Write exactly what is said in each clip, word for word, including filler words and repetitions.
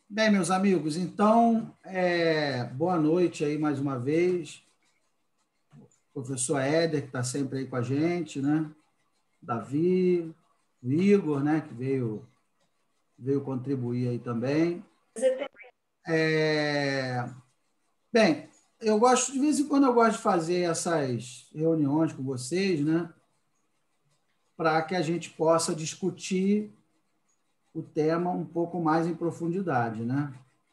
Bem, meus amigos, então, é, boa noite aí mais uma vez. O professor Éder, que está sempre aí com a gente, né? Davi, o Igor, né? Que veio, veio contribuir aí também. É, bem, eu gosto, de vez em quando eu gosto de fazer essas reuniões com vocês, né? Para que a gente possa discutir o tema um pouco mais em profundidade, né?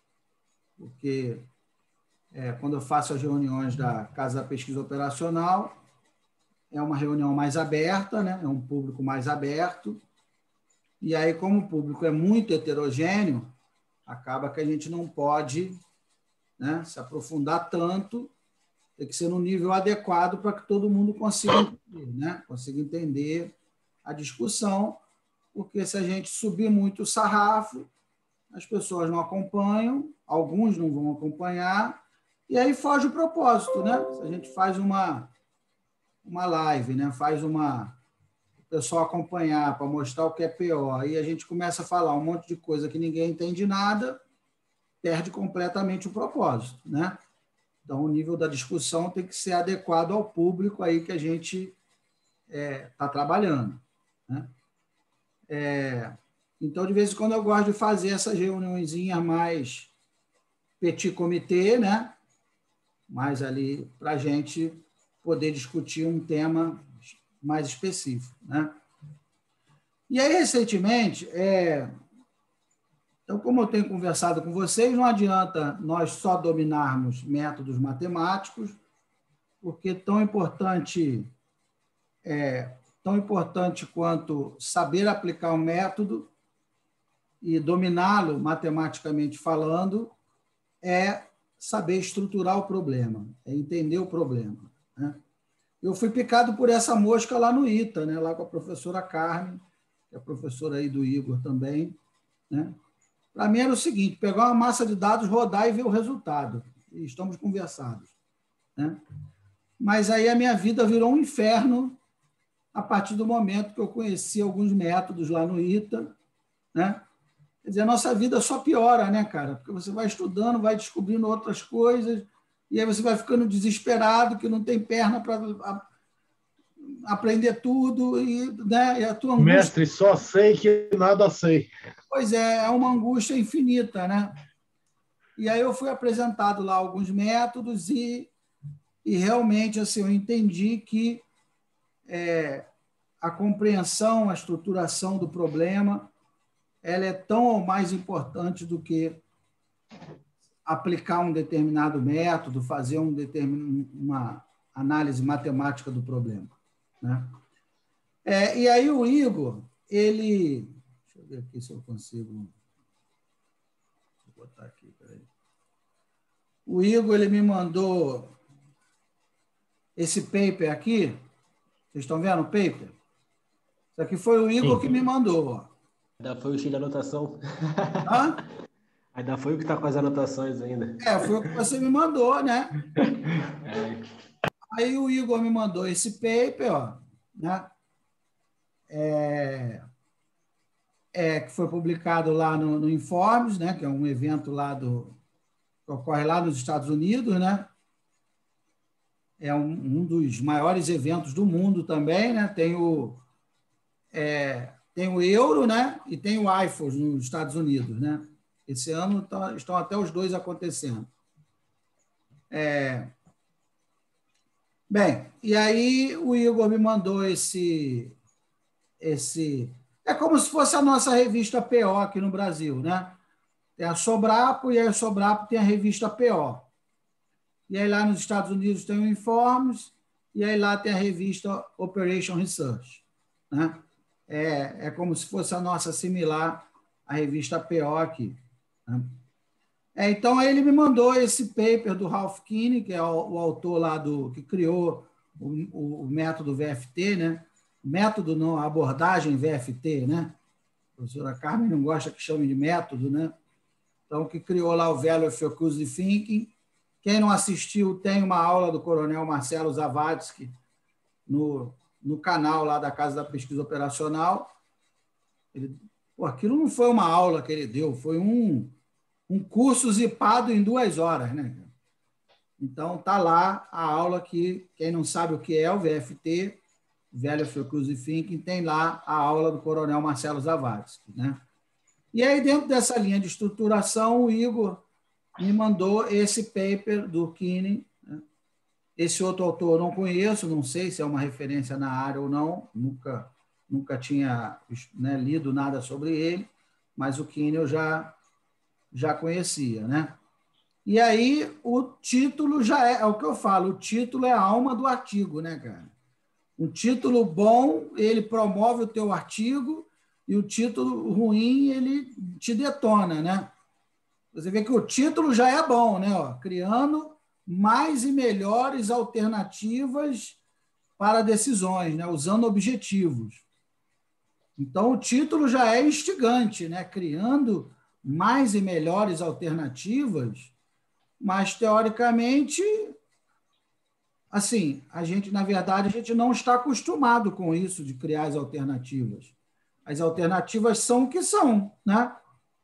Porque é, quando eu faço as reuniões da Casa da Pesquisa Operacional, é uma reunião mais aberta, né? É um público mais aberto, e aí, como o público é muito heterogêneo, acaba que a gente não pode, né, se aprofundar tanto, tem que ser no nível adequado para que todo mundo consiga entender, né? Consiga entender a discussão, porque se a gente subir muito o sarrafo, as pessoas não acompanham, alguns não vão acompanhar, e aí foge o propósito, né? Se a gente faz uma, uma live, né? Faz uma... o pessoal acompanhar para mostrar o que é pior, aí a gente começa a falar um monte de coisa que ninguém entende nada, perde completamente o propósito, né? Então, o nível da discussão tem que ser adequado ao público aí que a gente está é, tá trabalhando, né? É, então, de vez em quando, eu gosto de fazer essas reuniõezinhas mais petit comité, né? Mais ali para a gente poder discutir um tema mais específico, né? E aí, recentemente, é, então, como eu tenho conversado com vocês, não adianta nós só dominarmos métodos matemáticos, porque tão importante, é, tão importante quanto saber aplicar um método e dominá-lo matematicamente falando, é saber estruturar o problema, é entender o problema, né? Eu fui picado por essa mosca lá no ITA, né? Lá com a professora Carmen, que é professora aí do Igor também, né? Para mim era o seguinte, pegar uma massa de dados, rodar e ver o resultado. E estamos conversados, né? Mas aí a minha vida virou um inferno a partir do momento que eu conheci alguns métodos lá no ITA, né? Quer dizer, a nossa vida só piora, né, cara? Porque você vai estudando, vai descobrindo outras coisas, e aí você vai ficando desesperado, que não tem perna para aprender tudo, e, né, e a tua angústia... Mestre, só sei que nada sei. Pois é, é uma angústia infinita, né? E aí eu fui apresentado lá alguns métodos e, e realmente assim, eu entendi que é, a compreensão, a estruturação do problema, ela é tão ou mais importante do que aplicar um determinado método, fazer um determin, uma análise matemática do problema, né? É, e aí o Igor, ele... Deixa eu ver aqui se eu consigo... Vou botar aqui, peraí. O Igor, ele me mandou esse paper aqui. Vocês estão vendo o paper? Isso aqui foi o Igor Sim. que me mandou. Ainda foi o cheio de anotação. Hã? Ainda foi o que está com as anotações ainda. É, foi o que você me mandou, né? É. Aí o Igor me mandou esse paper, ó, né? É, é, que foi publicado lá no, no Informes, né? Que é um evento lá do... que ocorre lá nos Estados Unidos, né? É um, um dos maiores eventos do mundo também, né? Tem o, é, tem o Euro, né? E tem o I F O S nos Estados Unidos, né? Esse ano tá, estão até os dois acontecendo. É, bem, e aí o Igor me mandou esse, esse... É como se fosse a nossa revista P O aqui no Brasil, né? Tem a Sobrapo, e aí a Sobrapo tem a revista P O. E aí lá nos Estados Unidos tem o Informes, e aí lá tem a revista Operation Research, né? É, é como se fosse a nossa similar à revista P O aqui, né? É, então, aí ele me mandou esse paper do Ralph Kinney, que é o, o autor lá do, que criou o, o, o método V F T, né? Método não, a abordagem V F T, né? A professora Carmen não gosta que chame de método, né? Então, que criou lá o Value Focused Thinking. Quem não assistiu, tem uma aula do coronel Marcelo Zawadzki no, no canal lá da Casa da Pesquisa Operacional. Ele, pô, aquilo não foi uma aula que ele deu, foi um... um curso zipado em duas horas, né? Então, tá lá a aula que, quem não sabe o que é o V F T, Value for Inclusive Thinking, tem lá a aula do Coronel Marcelo Zavadski, né? E aí, dentro dessa linha de estruturação, o Igor me mandou esse paper do Kinney, né? Esse outro autor eu não conheço, não sei se é uma referência na área ou não, nunca, nunca tinha, né, lido nada sobre ele, mas o Kinney eu já, já conhecia, né? E aí o título já é, é o que eu falo, o título é a alma do artigo, né, cara? Um título bom, ele promove o teu artigo, e o título ruim, ele te detona, né? Você vê que o título já é bom, né? Ó, criando mais e melhores alternativas para decisões, né? Usando objetivos. Então, o título já é instigante, né? Criando mais e melhores alternativas, mas, teoricamente, assim, a gente, na verdade, a gente não está acostumado com isso de criar as alternativas. As alternativas são o que são, né?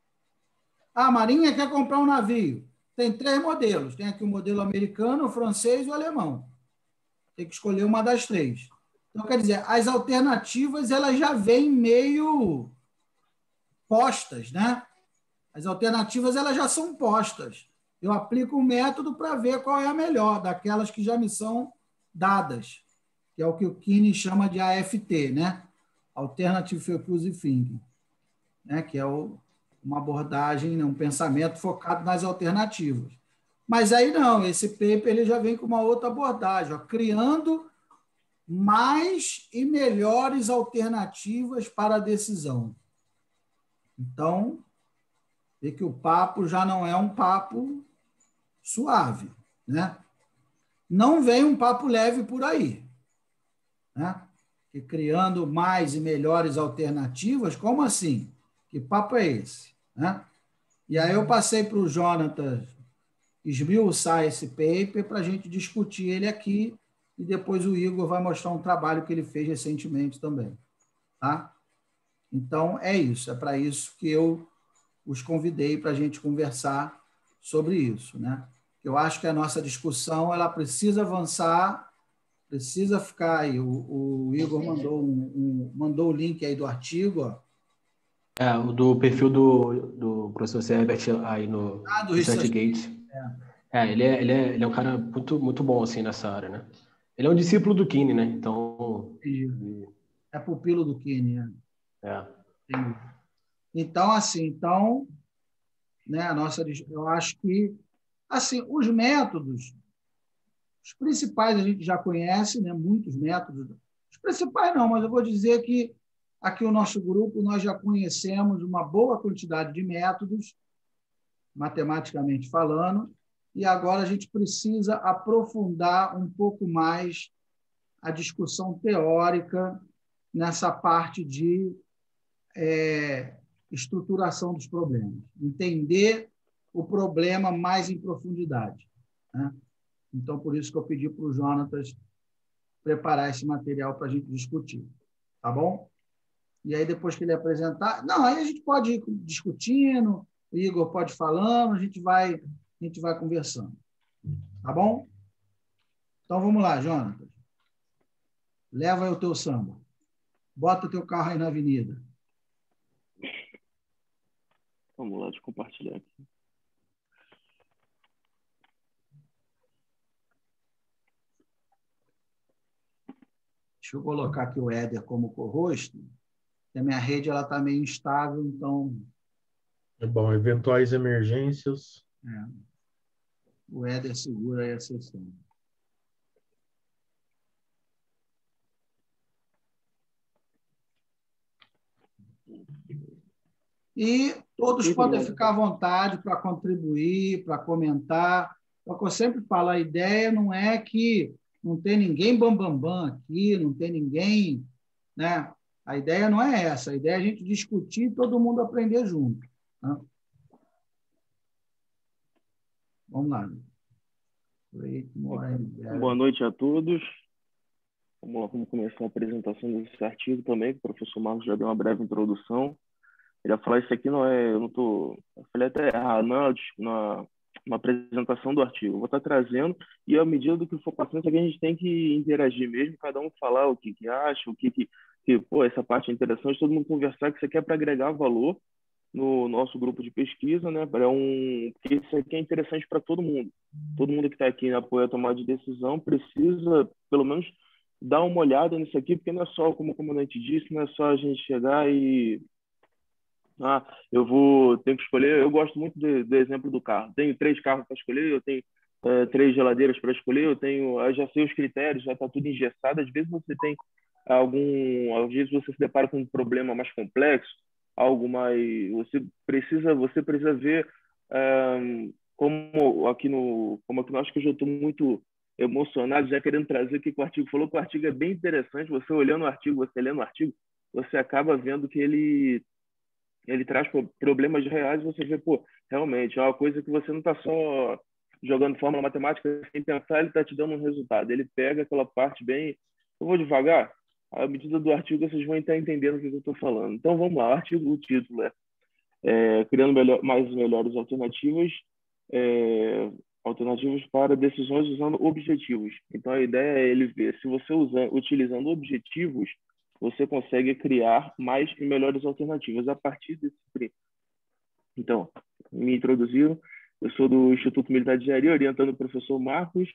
A Marinha quer comprar um navio. Tem três modelos. Tem aqui o modelo americano, o francês e o alemão. Tem que escolher uma das três. Então, quer dizer, as alternativas elas já vêm meio postas, né? As alternativas elas já são postas. Eu aplico um método para ver qual é a melhor daquelas que já me são dadas, que é o que o Kinney chama de A F T, né? Alternative for Inclusive Thinking, né? Que é o, uma abordagem, né? Um pensamento focado nas alternativas. Mas aí não, esse paper ele já vem com uma outra abordagem, ó, criando mais e melhores alternativas para a decisão. Então, vê que o papo já não é um papo suave, né? Não vem um papo leve por aí, né? Que criando mais e melhores alternativas, como assim? Que papo é esse, né? E aí eu passei para o Jonathan esmiuçar esse paper para a gente discutir ele aqui e depois o Igor vai mostrar um trabalho que ele fez recentemente também, tá? Então, é isso, é para isso que eu os convidei para a gente conversar sobre isso, né? Eu acho que a nossa discussão ela precisa avançar, precisa ficar aí. O, o Igor mandou, um, um, mandou o link aí do artigo, ó. É, o do perfil do, do professor Herbert aí no Ah, do ResearchGate. É, é, ele é, ele é, ele é um cara muito, muito bom, assim, nessa área, né? Ele é um discípulo do Kinney, né? Então... Ele... É pupilo do Kinney, né? É. Então, assim, então, né, a nossa, eu acho que, assim, os métodos, os principais a gente já conhece, né, muitos métodos. Os principais não, mas eu vou dizer que aqui o nosso grupo nós já conhecemos uma boa quantidade de métodos, matematicamente falando, e agora a gente precisa aprofundar um pouco mais a discussão teórica nessa parte de é, estruturação dos problemas, entender o problema mais em profundidade, né? Então, por isso que eu pedi para o Jonatas preparar esse material para a gente discutir, tá bom? E aí, depois que ele apresentar... Não, aí a gente pode ir discutindo, o Igor pode ir falando, a gente vai, a gente vai conversando, tá bom? Então, vamos lá, Jonatas. Leva aí o teu samba. Bota o teu carro aí na avenida. Vamos lá, deixa eu compartilhar aqui. Deixa eu colocar aqui o Éder como co-host, porque a minha rede está meio instável, então... É bom, eventuais emergências. É, o Éder segura aí a sessão. E todos podem ficar à vontade para contribuir, para comentar. É o que eu sempre falo, a ideia não é que não tem ninguém bambambam bam, bam aqui, não tem ninguém... Né? A ideia não é essa, a ideia é a gente discutir e todo mundo aprender junto. Né? Vamos lá. Boa noite a todos. Vamos lá, vamos começar a apresentação desse artigo também, que o professor Marcos já deu uma breve introdução. Ele ia falar, isso aqui não é, eu não tô, eu falei até errado, não, na, uma apresentação do artigo. Eu vou estar trazendo e, à medida do que for passando, isso aqui a gente tem que interagir mesmo, cada um falar o que, que acha, o que, que, que, pô, essa parte é interessante, todo mundo conversar, que isso aqui é para agregar valor no nosso grupo de pesquisa, né? Para um, porque isso aqui é interessante para todo mundo. Todo mundo que está aqui na apoio à tomada de decisão precisa, pelo menos, dar uma olhada nisso aqui, porque não é só, como o comandante disse, não é só a gente chegar e ah, eu vou ter que escolher. Eu gosto muito do, do exemplo do carro. Tenho três carros para escolher, eu tenho é, três geladeiras para escolher, eu tenho, eu já sei os critérios, já está tudo engessado. Às vezes você tem algum, às vezes você se depara com um problema mais complexo, algo mais, você precisa, você precisa ver um, como aqui no, como aqui, acho que eu já estou muito emocionado, já querendo trazer o que o artigo falou, que o artigo é bem interessante. Você olhando o artigo, você lendo o artigo, você acaba vendo que ele ele traz problemas reais e você vê, pô, realmente, é uma coisa que você não está só jogando fórmula matemática sem pensar, ele está te dando um resultado. Ele pega aquela parte bem... Eu vou devagar, à medida do artigo vocês vão estar entendendo o que eu estou falando. Então, vamos lá, o artigo, o título é, é Criando melhor, mais e melhores alternativas, é, alternativas para decisões usando objetivos. Então, a ideia é ele ver se você usa, utilizando objetivos, você consegue criar mais e melhores alternativas a partir desse princípio. Então, me introduziram, eu sou do Instituto Militar de Engenharia, orientando o professor Marcos.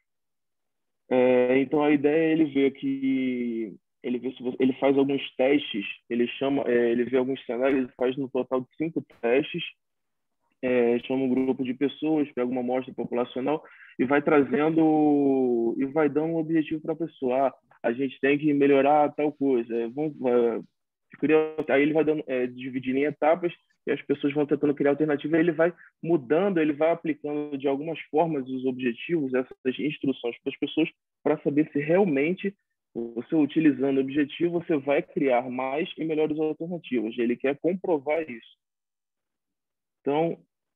É, então, a ideia é ele ver que ele, vê se você, ele faz alguns testes, ele chama, é, ele vê alguns cenários, ele faz no total de cinco testes, é, chama um grupo de pessoas, pega uma amostra populacional e vai trazendo e vai dando um objetivo para a pessoa. Ah, a gente tem que melhorar tal coisa. Vamos, é, criar, aí ele vai dando, é, dividindo em etapas e as pessoas vão tentando criar alternativa. Ele vai mudando, ele vai aplicando de algumas formas os objetivos, essas instruções para as pessoas, para saber se realmente você utilizando o objetivo, você vai criar mais e melhores alternativas. Ele quer comprovar isso. Então,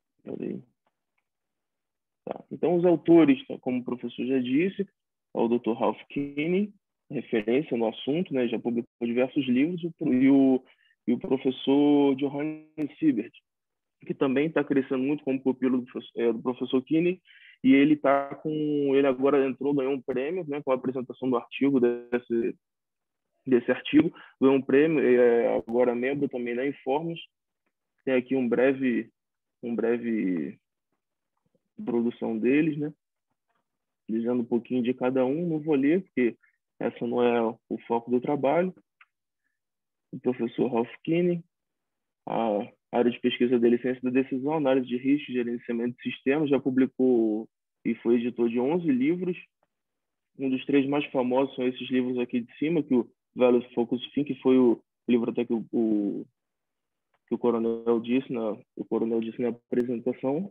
tá. Então, os autores, como o professor já disse, é o doutor Ralph Kinney, referência no assunto, né? Já publicou diversos livros, e o, e o professor Johannes Siebert, que também está crescendo muito como pupilo do, é, do professor Kinney, e ele tá com, ele agora entrou, ganhou um prêmio, né? Com a apresentação do artigo desse desse artigo, ganhou um prêmio, é agora membro também da Informes. Tem aqui um breve um breve produção deles, né? Dizendo um pouquinho de cada um, não vou ler, porque essa não é o foco do trabalho. O professor Ralph Kinney, a área de pesquisa dele, ciência da decisão, análise de risco, gerenciamento de sistemas, já publicou e foi editor de onze livros. Um dos três mais famosos são esses livros aqui de cima, que o Value Focus Think, que foi o livro até que o, o, que o coronel disse na, o coronel disse na apresentação.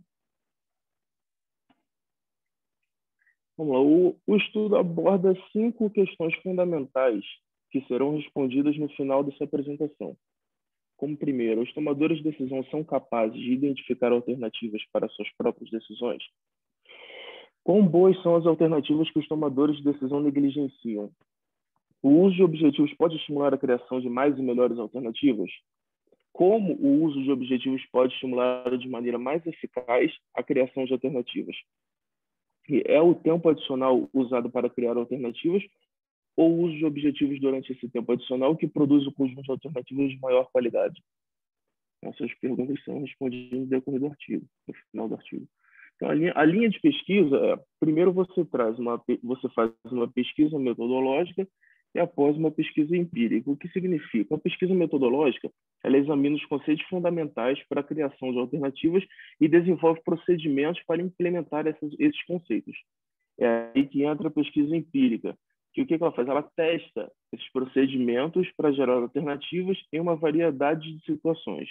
Vamos lá. O, o estudo aborda cinco questões fundamentais que serão respondidas no final dessa apresentação. Como primeiro, os tomadores de decisão são capazes de identificar alternativas para suas próprias decisões? Quão boas são as alternativas que os tomadores de decisão negligenciam? O uso de objetivos pode estimular a criação de mais e melhores alternativas? Como o uso de objetivos pode estimular de maneira mais eficaz a criação de alternativas? E é o tempo adicional usado para criar alternativas ou o uso de objetivos durante esse tempo adicional que produz o conjunto de alternativas de maior qualidade? Essas perguntas são respondidas no decorrer do artigo, no final do artigo. Então, a linha, a linha de pesquisa é, primeiro você traz uma, você faz uma pesquisa metodológica e após uma pesquisa empírica. O que significa? A pesquisa metodológica, ela examina os conceitos fundamentais para a criação de alternativas e desenvolve procedimentos para implementar esses, esses conceitos. É aí que entra a pesquisa empírica, que o que ela faz? Ela testa esses procedimentos para gerar alternativas em uma variedade de situações.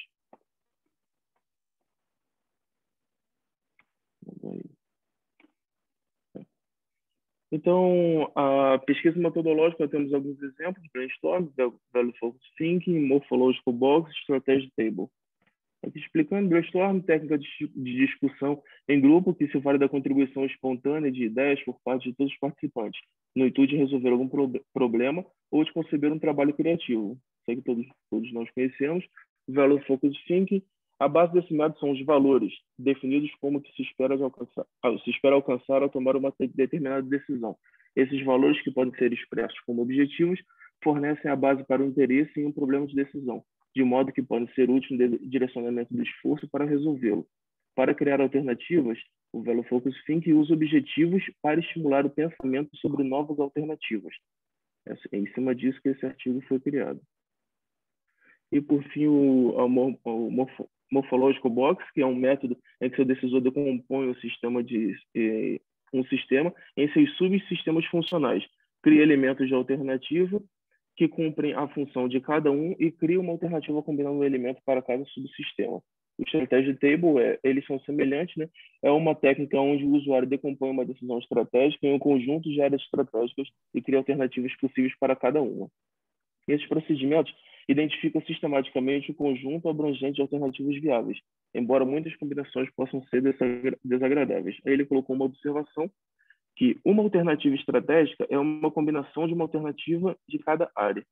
Então, a pesquisa metodológica, temos alguns exemplos: brainstorm, value focus thinking, morphological box, strategy table. Aqui explicando, brainstorm, técnica de discussão em grupo que se vale da contribuição espontânea de ideias por parte de todos os participantes, no intuito de resolver algum pro problema ou de conceber um trabalho criativo. Sei que todos, todos nós conhecemos. Value Focused Thinking. A base desse método são os valores, definidos como que se espera, de alcançar, se espera alcançar ao tomar uma determinada decisão. Esses valores, que podem ser expressos como objetivos, fornecem a base para o interesse em um problema de decisão, de modo que podem ser úteis no direcionamento do esforço para resolvê-lo. Para criar alternativas, o Value Focused Thinking usa objetivos para estimular o pensamento sobre novas alternativas. É em cima disso que esse artigo foi criado. E, por fim, o, o morfo, Morphological Box, que é um método em que seu decisor decompõe o sistema de, eh, um sistema em seus subsistemas funcionais, cria elementos de alternativa que cumprem a função de cada um e cria uma alternativa combinando um elemento para cada subsistema. O Strategy Table, é, eles são semelhantes, né? É uma técnica onde o usuário decompõe uma decisão estratégica em um conjunto de áreas estratégicas e cria alternativas possíveis para cada uma. Esses procedimentos identificam sistematicamente o conjunto abrangente de alternativas viáveis, embora muitas combinações possam ser desagradáveis. Aí ele colocou uma observação que uma alternativa estratégica é uma combinação de uma alternativa de cada área.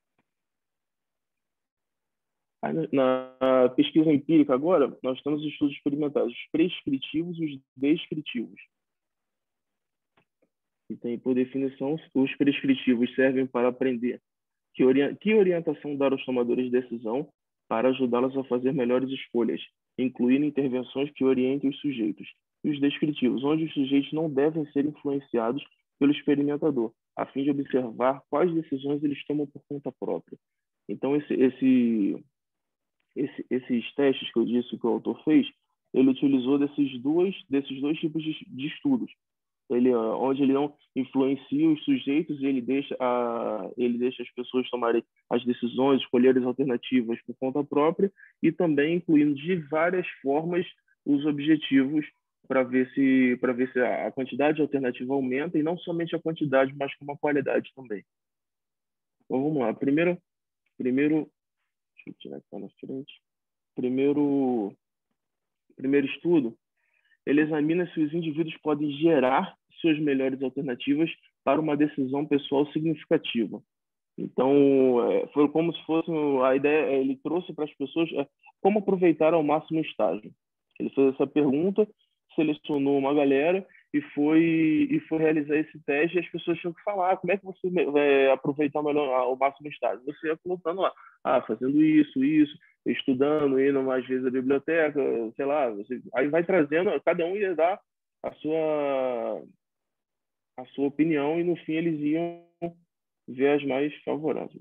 Na pesquisa empírica agora, nós temos os estudos experimentais, os prescritivos e os descritivos. E tem, por definição, os prescritivos servem para aprender que, ori que orientação dar aos tomadores de decisão para ajudá-los a fazer melhores escolhas, incluindo intervenções que orientem os sujeitos. E os descritivos, onde os sujeitos não devem ser influenciados pelo experimentador, a fim de observar quais decisões eles tomam por conta própria. Então, esse, esse, esse, esses testes que eu disse que o autor fez, ele utilizou desses dois, desses dois tipos de, de estudos, ele, onde ele não influencia os sujeitos e ele deixa, a, ele deixa as pessoas tomarem as decisões, escolherem as alternativas por conta própria, e também incluindo de várias formas os objetivos para ver se para ver se a quantidade de alternativa aumenta, e não somente a quantidade, mas como a qualidade também. Então vamos lá. Primeiro, primeiro, deixa eu tirar aqui na frente. Primeiro, primeiro estudo, ele examina se os indivíduos podem gerar suas melhores alternativas para uma decisão pessoal significativa. Então, foi como se fosse a ideia, ele trouxe para as pessoas como aproveitar ao máximo o estágio. Ele fez essa pergunta, selecionou uma galera e foi, e foi realizar esse teste, e as pessoas tinham que falar como é que você vai aproveitar melhor ao máximo o estágio. Você ia colocando lá, ah, fazendo isso, isso, estudando, indo mais vezes à biblioteca, sei lá, você, aí vai trazendo, cada um ia dar a sua, a sua opinião, e no fim eles iam ver as mais favoráveis.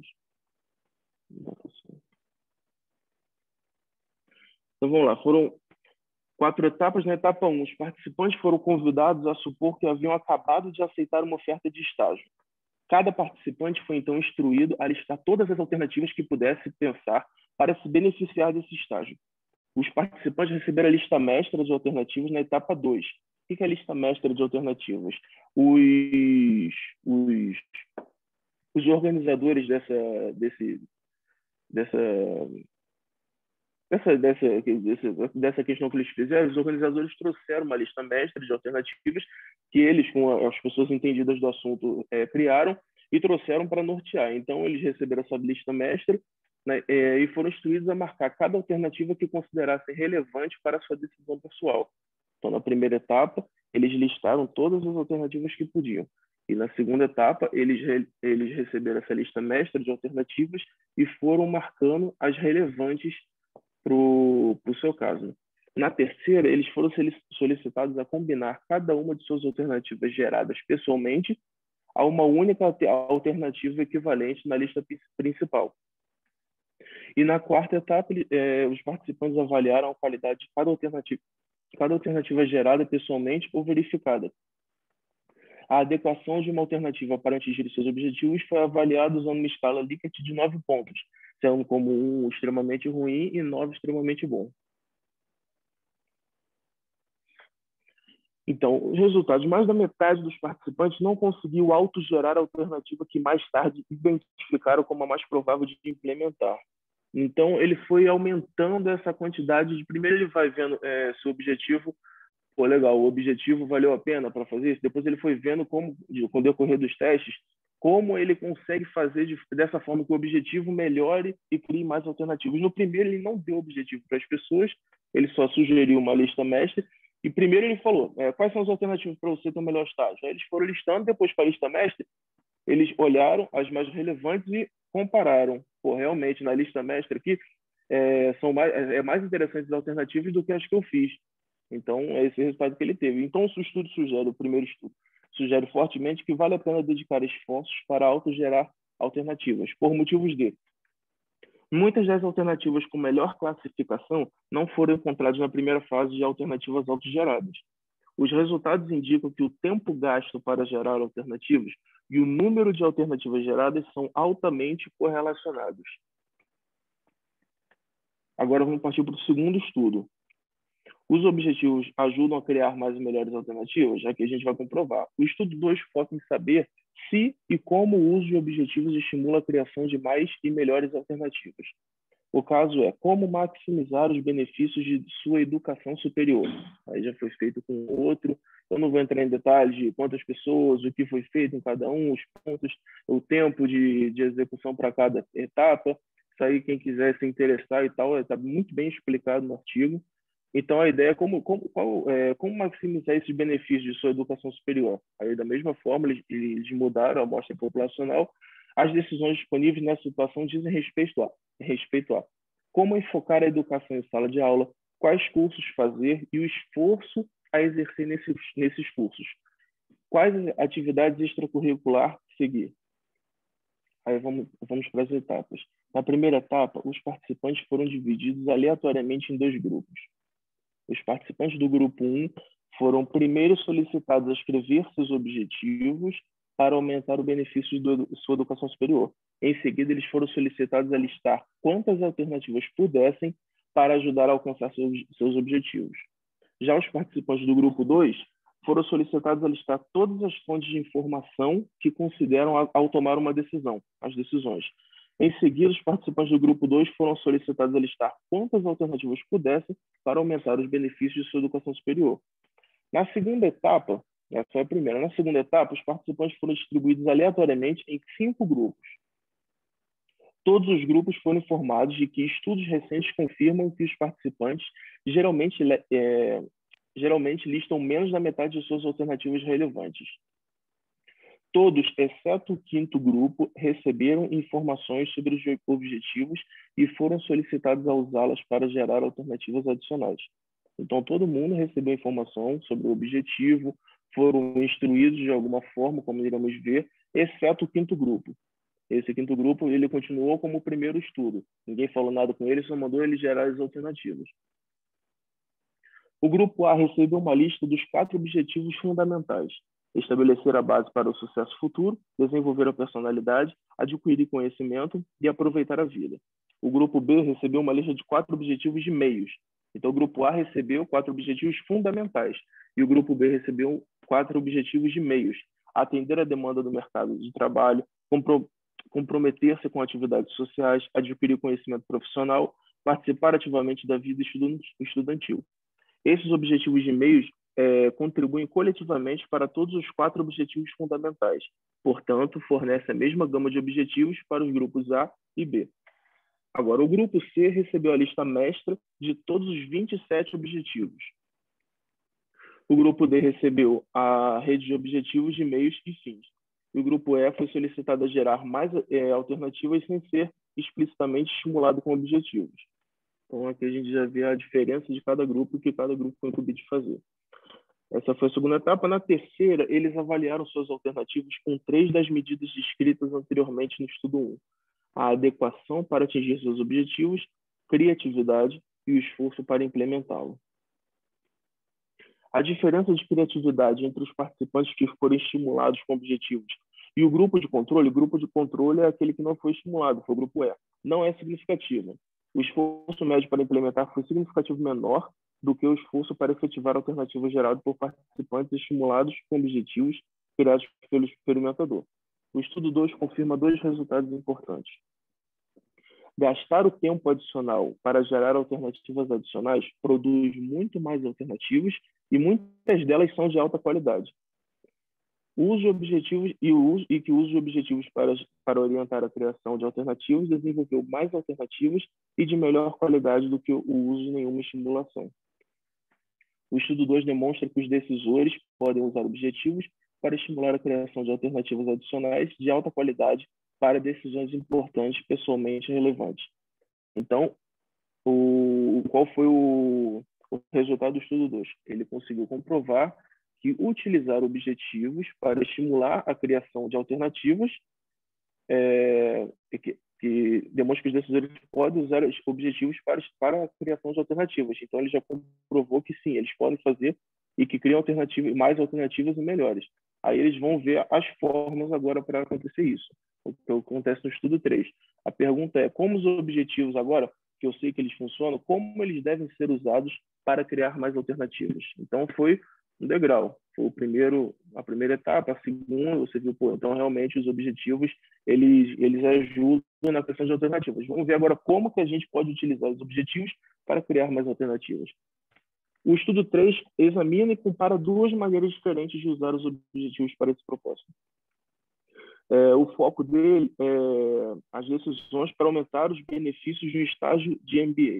Então vamos lá, foram quatro etapas. Na etapa um, os participantes foram convidados a supor que haviam acabado de aceitar uma oferta de estágio. Cada participante foi então instruído a listar todas as alternativas que pudesse pensar para se beneficiar desse estágio. Os participantes receberam a lista mestra de alternativas na etapa dois. O que é a lista mestra de alternativas? Os, os, os organizadores dessa, desse, dessa, dessa, dessa, dessa, dessa questão que eles fizeram, os organizadores trouxeram uma lista mestra de alternativas que eles, com as pessoas entendidas do assunto, é, criaram e trouxeram para nortear. Então, eles receberam essa lista mestra, né, é, e foram instruídos a marcar cada alternativa que considerassem relevante para a sua decisão pessoal. Então, na primeira etapa, eles listaram todas as alternativas que podiam. E na segunda etapa, eles, re, eles receberam essa lista mestra de alternativas e foram marcando as relevantes para o seu caso. Na terceira, eles foram solicitados a combinar cada uma de suas alternativas geradas pessoalmente a uma única alternativa equivalente na lista principal. E na quarta etapa, eh, os participantes avaliaram a qualidade de cada alternativa, cada alternativa gerada pessoalmente ou verificada. A adequação de uma alternativa para atingir seus objetivos foi avaliada usando uma escala Likert de nove pontos, sendo como um extremamente ruim e nove extremamente bom. Então, os resultados, mais da metade dos participantes não conseguiu autogerar a alternativa que mais tarde identificaram como a mais provável de implementar. Então, ele foi aumentando essa quantidade de... Primeiro, ele vai vendo é, se o objetivo... Pô, legal, o objetivo valeu a pena para fazer isso. Depois, ele foi vendo como, com o decorrer dos testes, como ele consegue fazer de, dessa forma que o objetivo melhore e crie mais alternativas. No primeiro, ele não deu objetivo para as pessoas, ele só sugeriu uma lista mestre, e primeiro ele falou, é, quais são as alternativas para você ter o melhor estágio? Aí eles foram listando, depois para a lista mestre, eles olharam as mais relevantes e compararam. Pô, realmente, na lista mestre aqui, é, são mais, é mais interessantes as alternativas do que as que eu fiz. Então, é esse o resultado que ele teve. Então, o estudo sugere, o primeiro estudo, sugere fortemente que vale a pena dedicar esforços para autogerar alternativas, por motivos de muitas das alternativas com melhor classificação não foram encontradas na primeira fase de alternativas autogeradas. Os resultados indicam que o tempo gasto para gerar alternativas e o número de alternativas geradas são altamente correlacionados. Agora vamos partir para o segundo estudo. Os objetivos ajudam a criar mais e melhores alternativas? Aqui a gente vai comprovar. O estudo dois foca em saber se e como o uso de objetivos estimula a criação de mais e melhores alternativas. O caso é como maximizar os benefícios de sua educação superior. Aí já foi feito com outro. Eu não vou entrar em detalhes de quantas pessoas, o que foi feito em cada um, os pontos, o tempo de, de execução para cada etapa. Isso aí, quem quiser se interessar e tal, está muito bem explicado no artigo. Então, a ideia é como, como, qual, é, como maximizar esses benefícios de sua educação superior. Aí, da mesma forma, eles, eles mudaram a amostra populacional. As decisões disponíveis nessa situação dizem respeito a, respeito a como enfocar a educação em sala de aula, quais cursos fazer e o esforço a exercer nesses, nesses cursos. Quais atividades extracurricular seguir. Aí vamos, vamos para as etapas. Na primeira etapa, os participantes foram divididos aleatoriamente em dois grupos. Os participantes do grupo um foram primeiro solicitados a escrever seus objetivos para aumentar o benefício de sua educação superior. Em seguida, eles foram solicitados a listar quantas alternativas pudessem para ajudar a alcançar seus, seus objetivos. Já os participantes do grupo dois foram solicitados a listar todas as fontes de informação que consideram ao, ao tomar uma decisão, as decisões. Em seguida, os participantes do grupo dois foram solicitados a listar quantas alternativas pudessem para aumentar os benefícios de sua educação superior. Na segunda etapa, essa foi a primeira, na segunda etapa, os participantes foram distribuídos aleatoriamente em cinco grupos. Todos os grupos foram informados de que estudos recentes confirmam que os participantes geralmente, é, geralmente listam menos da metade de suas alternativas relevantes. Todos, exceto o quinto grupo, receberam informações sobre os objetivos e foram solicitados a usá-las para gerar alternativas adicionais. Então, todo mundo recebeu informação sobre o objetivo, foram instruídos de alguma forma, como iremos ver, exceto o quinto grupo. Esse quinto grupo, ele continuou como o primeiro estudo. Ninguém falou nada com ele, só mandou ele gerar as alternativas. O grupo A recebeu uma lista dos quatro objetivos fundamentais: estabelecer a base para o sucesso futuro, desenvolver a personalidade, adquirir conhecimento e aproveitar a vida. O grupo B recebeu uma lista de quatro objetivos de meios. Então, o grupo A recebeu quatro objetivos fundamentais e o grupo B recebeu quatro objetivos de meios: atender a demanda do mercado de trabalho, compro comprometer-se com atividades sociais, adquirir conhecimento profissional, participar ativamente da vida estudantil. Esses objetivos de meios é, contribuem coletivamente para todos os quatro objetivos fundamentais. Portanto, fornece a mesma gama de objetivos para os grupos A e B. Agora, o grupo C recebeu a lista mestra de todos os vinte e sete objetivos. O grupo D recebeu a rede de objetivos de meios e fins. E o grupo E foi solicitado a gerar mais é, alternativas sem ser explicitamente estimulado com objetivos. Então, aqui a gente já vê a diferença de cada grupo e o que cada grupo foi incumbido de fazer. Essa foi a segunda etapa. Na terceira, eles avaliaram suas alternativas com três das medidas descritas anteriormente no estudo um. A adequação para atingir seus objetivos, criatividade e o esforço para implementá-lo. A diferença de criatividade entre os participantes que foram estimulados com objetivos e o grupo de controle, o grupo de controle é aquele que não foi estimulado, foi o grupo E, não é significativa. O esforço médio para implementar foi significativo menor do que o esforço para efetivar a alternativa gerada por participantes estimulados com objetivos criados pelo experimentador. O estudo dois confirma dois resultados importantes. Gastar o tempo adicional para gerar alternativas adicionais produz muito mais alternativas e muitas delas são de alta qualidade. O uso de objetivos e, o uso, e que o uso de objetivos para, para orientar a criação de alternativas desenvolveu mais alternativas e de melhor qualidade do que o uso de nenhuma estimulação. O estudo dois demonstra que os decisores podem usar objetivos para estimular a criação de alternativas adicionais de alta qualidade para decisões importantes pessoalmente relevantes. Então, o, qual foi o, o resultado do estudo dois? Ele conseguiu comprovar que utilizar objetivos para estimular a criação de alternativas, é, que, que demonstra que os decisores podem usar os objetivos para, para a criação de alternativas. Então, ele já comprovou que sim, eles podem fazer e que criam alternativas, mais alternativas e melhores. Aí eles vão ver as formas agora para acontecer isso, o que acontece no estudo três. A pergunta é, como os objetivos agora, que eu sei que eles funcionam, como eles devem ser usados para criar mais alternativas? Então, foi um degrau. Foi o primeiro, a primeira etapa, a segunda, você viu, pô, então realmente os objetivos, eles, eles ajudam na criação de alternativas. Vamos ver agora como que a gente pode utilizar os objetivos para criar mais alternativas. O estudo três examina e compara duas maneiras diferentes de usar os objetivos para esse propósito. É, o foco dele é as decisões para aumentar os benefícios de um estágio de M B A.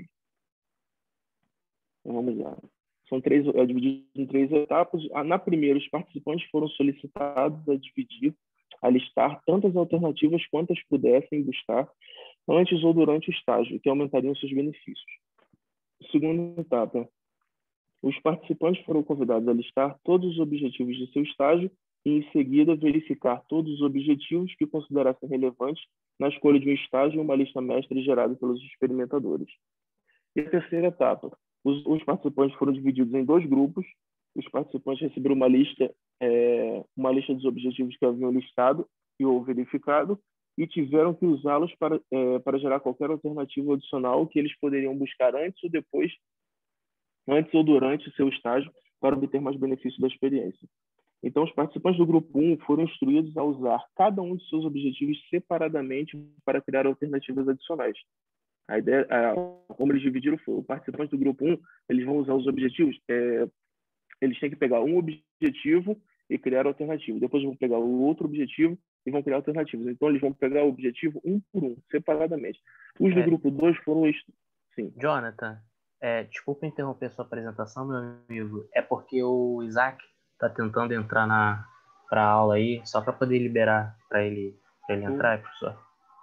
Então, vamos lá. São três, é dividido em três etapas. Na primeira, os participantes foram solicitados a dividir, a listar tantas alternativas quantas pudessem buscar antes ou durante o estágio, que aumentariam seus benefícios. Segunda etapa, os participantes foram convidados a listar todos os objetivos de seu estágio e, em seguida, verificar todos os objetivos que considerassem relevantes na escolha de um estágio em uma lista mestra gerada pelos experimentadores. E a terceira etapa, Os, os participantes foram divididos em dois grupos. Os participantes receberam uma lista, é, uma lista dos objetivos que haviam listado e ou verificado e tiveram que usá-los para, é, para gerar qualquer alternativa adicional que eles poderiam buscar antes ou depois, antes ou durante seu estágio, para obter mais benefício da experiência. Então, os participantes do grupo um foram instruídos a usar cada um de seus objetivos separadamente para criar alternativas adicionais. A ideia, a, como eles dividiram, foi: os participantes do grupo um, eles vão usar os objetivos, é, eles têm que pegar um objetivo e criar alternativa. Depois vão pegar o outro objetivo e vão criar alternativas. Então, eles vão pegar o objetivo um por um, separadamente. Os do É. grupo dois foram... Sim. Jonathan, é, desculpa interromper sua apresentação, meu amigo. É porque o Isaac está tentando entrar na para a aula aí, só para poder liberar para ele, pra ele entrar, professor.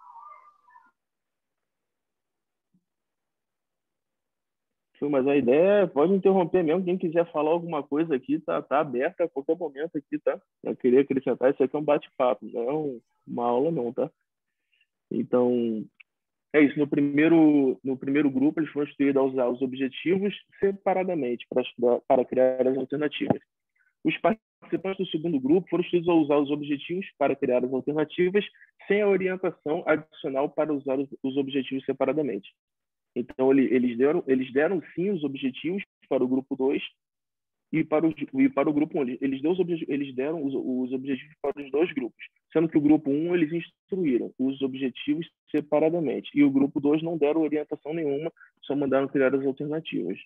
Mas a ideia é, pode interromper mesmo. Quem quiser falar alguma coisa aqui, tá, tá aberta a qualquer momento aqui, tá? Eu queria acrescentar, isso aqui é um bate-papo, não é um, uma aula não, tá? Então, é isso. No primeiro, no primeiro grupo, eles foram instruídos a usar os objetivos separadamente para, para criar as alternativas. Os participantes do segundo grupo foram instruídos a usar os objetivos para criar as alternativas sem a orientação adicional para usar os, os objetivos separadamente. Então, eles deram, eles deram sim os objetivos para o grupo dois e para o, e para o grupo um. Eles, deu os eles deram os, os objetivos para os dois grupos, sendo que o grupo um eles instruíram os objetivos separadamente e o grupo dois não deram orientação nenhuma, só mandaram criar as alternativas.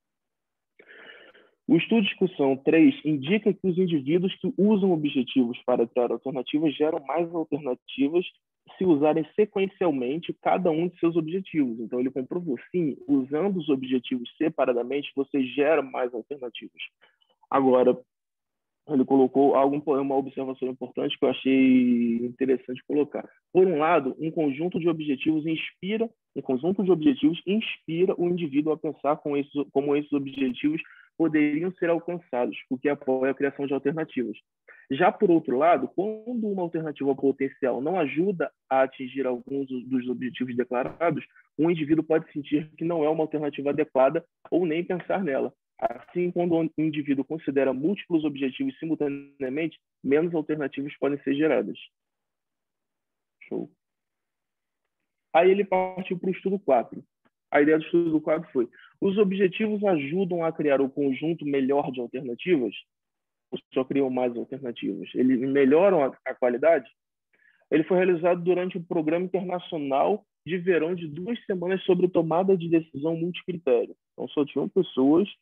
O estudo de discussão três indica que os indivíduos que usam objetivos para criar alternativas geram mais alternativas se usarem sequencialmente cada um de seus objetivos. Então, ele comprovou, sim, usando os objetivos separadamente, você gera mais alternativas. Agora, ele colocou algo, uma observação importante que eu achei interessante colocar. Por um lado, um conjunto de objetivos inspira, um conjunto de objetivos inspira o indivíduo a pensar como esses, como esses objetivos poderiam ser alcançados, o que apoia a criação de alternativas. Já por outro lado, quando uma alternativa potencial não ajuda a atingir alguns dos objetivos declarados, um indivíduo pode sentir que não é uma alternativa adequada ou nem pensar nela. Assim, quando um indivíduo considera múltiplos objetivos simultaneamente, menos alternativas podem ser geradas. Show. Aí ele partiu para o estudo quatro. A ideia do estudo quatro foi: os objetivos ajudam a criar o conjunto melhor de alternativas? Ou só criam mais alternativas? Eles melhoram a, a qualidade? Ele foi realizado durante um programa internacional de verão de duas semanas sobre tomada de decisão multicritério. Então, só tinham pessoas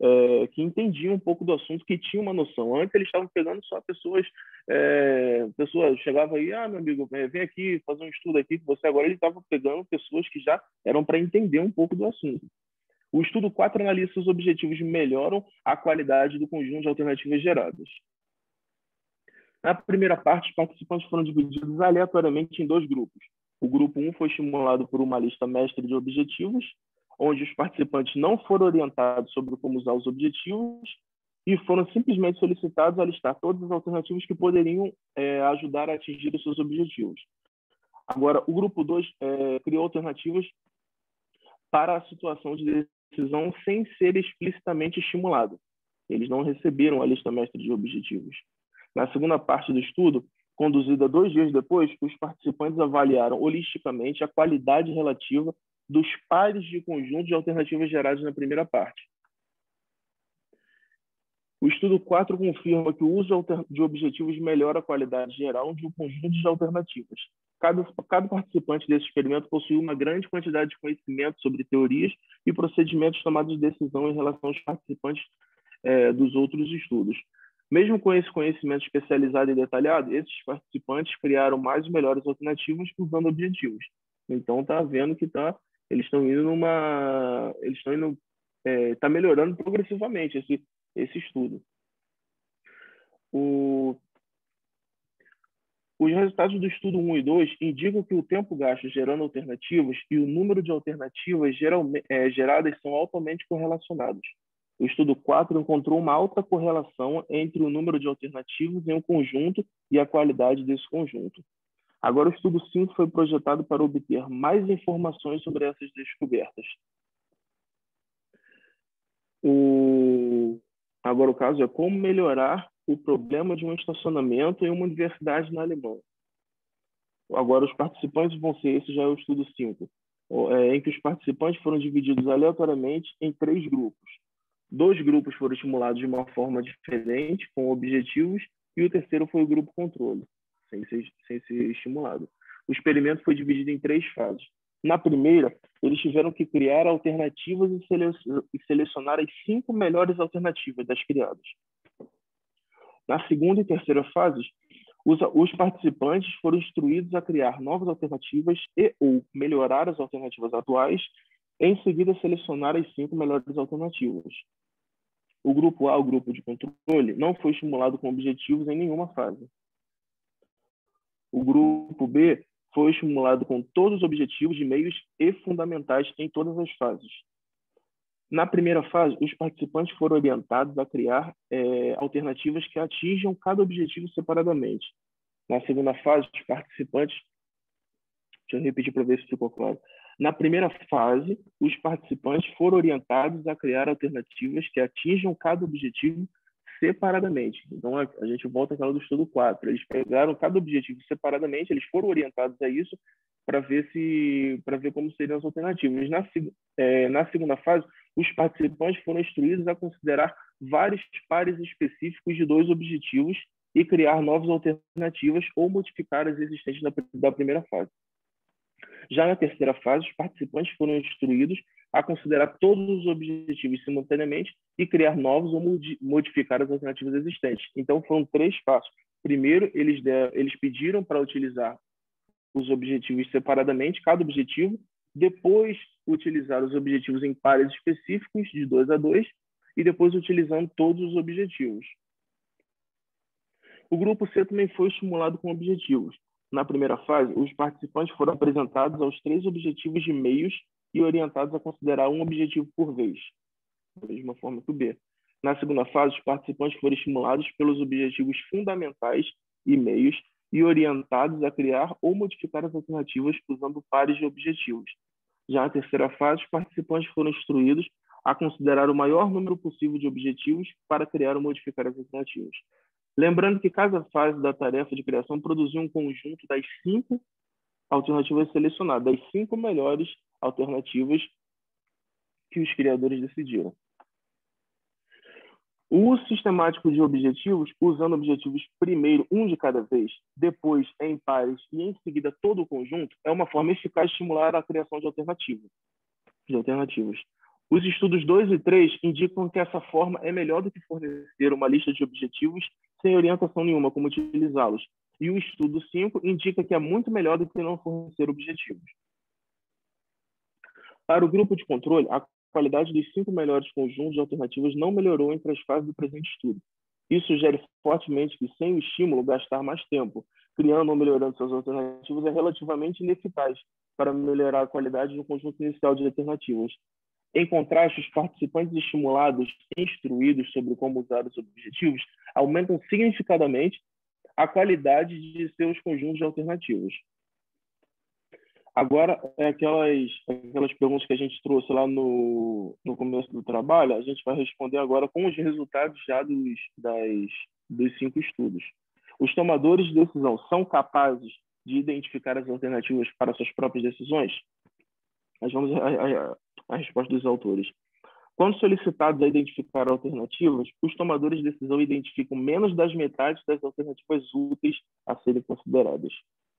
é, que entendiam um pouco do assunto, que tinham uma noção. Antes eles estavam pegando só pessoas, é, pessoas chegava aí, ah, meu amigo, vem aqui fazer um estudo aqui com você. Agora ele estava pegando pessoas que já eram para entender um pouco do assunto. O estudo quatro analisa se os objetivos melhoram a qualidade do conjunto de alternativas geradas. Na primeira parte, os participantes foram divididos aleatoriamente em dois grupos. O grupo um foi estimulado por uma lista mestre de objetivos, onde os participantes não foram orientados sobre como usar os objetivos e foram simplesmente solicitados a listar todas as alternativas que poderiam é, ajudar a atingir os seus objetivos. Agora, o grupo dois é, criou alternativas para a situação de decisão sem ser explicitamente estimulado. Eles não receberam a lista mestre de objetivos. Na segunda parte do estudo, conduzida dois dias depois, os participantes avaliaram holisticamente a qualidade relativa dos pares de conjunto de alternativas geradas na primeira parte. O estudo quatro confirma que o uso de objetivos melhora a qualidade geral de um conjunto de alternativas. Cada, cada participante desse experimento possui uma grande quantidade de conhecimento sobre teorias e procedimentos tomados de decisão em relação aos participantes é, dos outros estudos. Mesmo com esse conhecimento especializado e detalhado, esses participantes criaram mais e melhores alternativas usando objetivos. Então, está vendo que tá, eles estão indo numa, eles estão indo, está é, melhorando progressivamente esse esse estudo. O, os resultados do estudo um e dois indicam que o tempo gasto gerando alternativas e o número de alternativas geralmente, é, geradas são altamente correlacionados. O estudo quatro encontrou uma alta correlação entre o número de alternativas em um conjunto e a qualidade desse conjunto. Agora, o estudo cinco foi projetado para obter mais informações sobre essas descobertas. O... Agora, o caso é como melhorar o problema de um estacionamento em uma universidade na Alemanha. Agora, os participantes vão ser, esse já é o estudo cinco, é, em que os participantes foram divididos aleatoriamente em três grupos. Dois grupos foram estimulados de uma forma diferente, com objetivos, e o terceiro foi o grupo controle, sem ser, sem ser estimulado. O experimento foi dividido em três fases. Na primeira, eles tiveram que criar alternativas e, sele e selecionar as cinco melhores alternativas das criadas. Na segunda e terceira fases, os, os participantes foram instruídos a criar novas alternativas e ou melhorar as alternativas atuais, e em seguida selecionar as cinco melhores alternativas. O grupo A, o grupo de controle, não foi estimulado com objetivos em nenhuma fase. O grupo B foi estimulado com todos os objetivos de meios e fundamentais em todas as fases. Na primeira fase, os participantes foram orientados a criar é, alternativas que atinjam cada objetivo separadamente. Na segunda fase, os participantes... Deixa eu repetir para ver se ficou claro. Na primeira fase, os participantes foram orientados a criar alternativas que atinjam cada objetivo separadamente. Então, a gente volta àquela do estudo quatro. Eles pegaram cada objetivo separadamente, eles foram orientados a isso para ver se, para ver como seriam as alternativas. Na, é, na segunda fase, os participantes foram instruídos a considerar vários pares específicos de dois objetivos e criar novas alternativas ou modificar as existentes da, da primeira fase. Já na terceira fase, os participantes foram instruídos a considerar todos os objetivos simultaneamente e criar novos ou modificar as alternativas existentes. Então, foram três passos. Primeiro, eles, deram, eles pediram para utilizar os objetivos separadamente, cada objetivo, depois utilizar os objetivos em pares específicos, de dois a dois, e depois utilizando todos os objetivos. O grupo C também foi estimulado com objetivos. Na primeira fase, os participantes foram apresentados aos três objetivos de meios e orientados a considerar um objetivo por vez, da mesma forma que o B. Na segunda fase, os participantes foram estimulados pelos objetivos fundamentais e meios e orientados a criar ou modificar as alternativas usando pares de objetivos. Já na terceira fase, os participantes foram instruídos a considerar o maior número possível de objetivos para criar ou modificar as alternativas. Lembrando que cada fase da tarefa de criação produziu um conjunto das cinco alternativas selecionadas, das cinco melhores alternativas que os criadores decidiram. O uso sistemático de objetivos, usando objetivos primeiro um de cada vez, depois em pares e em seguida todo o conjunto, é uma forma eficaz de estimular a criação de alternativas. De alternativas. Os estudos dois e três indicam que essa forma é melhor do que fornecer uma lista de objetivos sem orientação nenhuma, como utilizá-los. E o estudo cinco indica que é muito melhor do que não fornecer objetivos. Para o grupo de controle, a qualidade dos cinco melhores conjuntos de alternativas não melhorou entre as fases do presente estudo. Isso sugere fortemente que, sem o estímulo, gastar mais tempo, criando ou melhorando suas alternativas, é relativamente ineficaz para melhorar a qualidade do conjunto inicial de alternativas. Em contraste, os participantes estimulados e instruídos sobre como usar os objetivos aumentam significativamente a qualidade de seus conjuntos de alternativas. Agora, é aquelas, aquelas perguntas que a gente trouxe lá no, no começo do trabalho, a gente vai responder agora com os resultados já dos, das, dos cinco estudos. Os tomadores de decisão são capazes de identificar as alternativas para suas próprias decisões? Nós vamos à, à, à resposta dos autores. Quando solicitados a identificar alternativas, os tomadores de decisão identificam menos das metades das alternativas úteis a serem consideradas.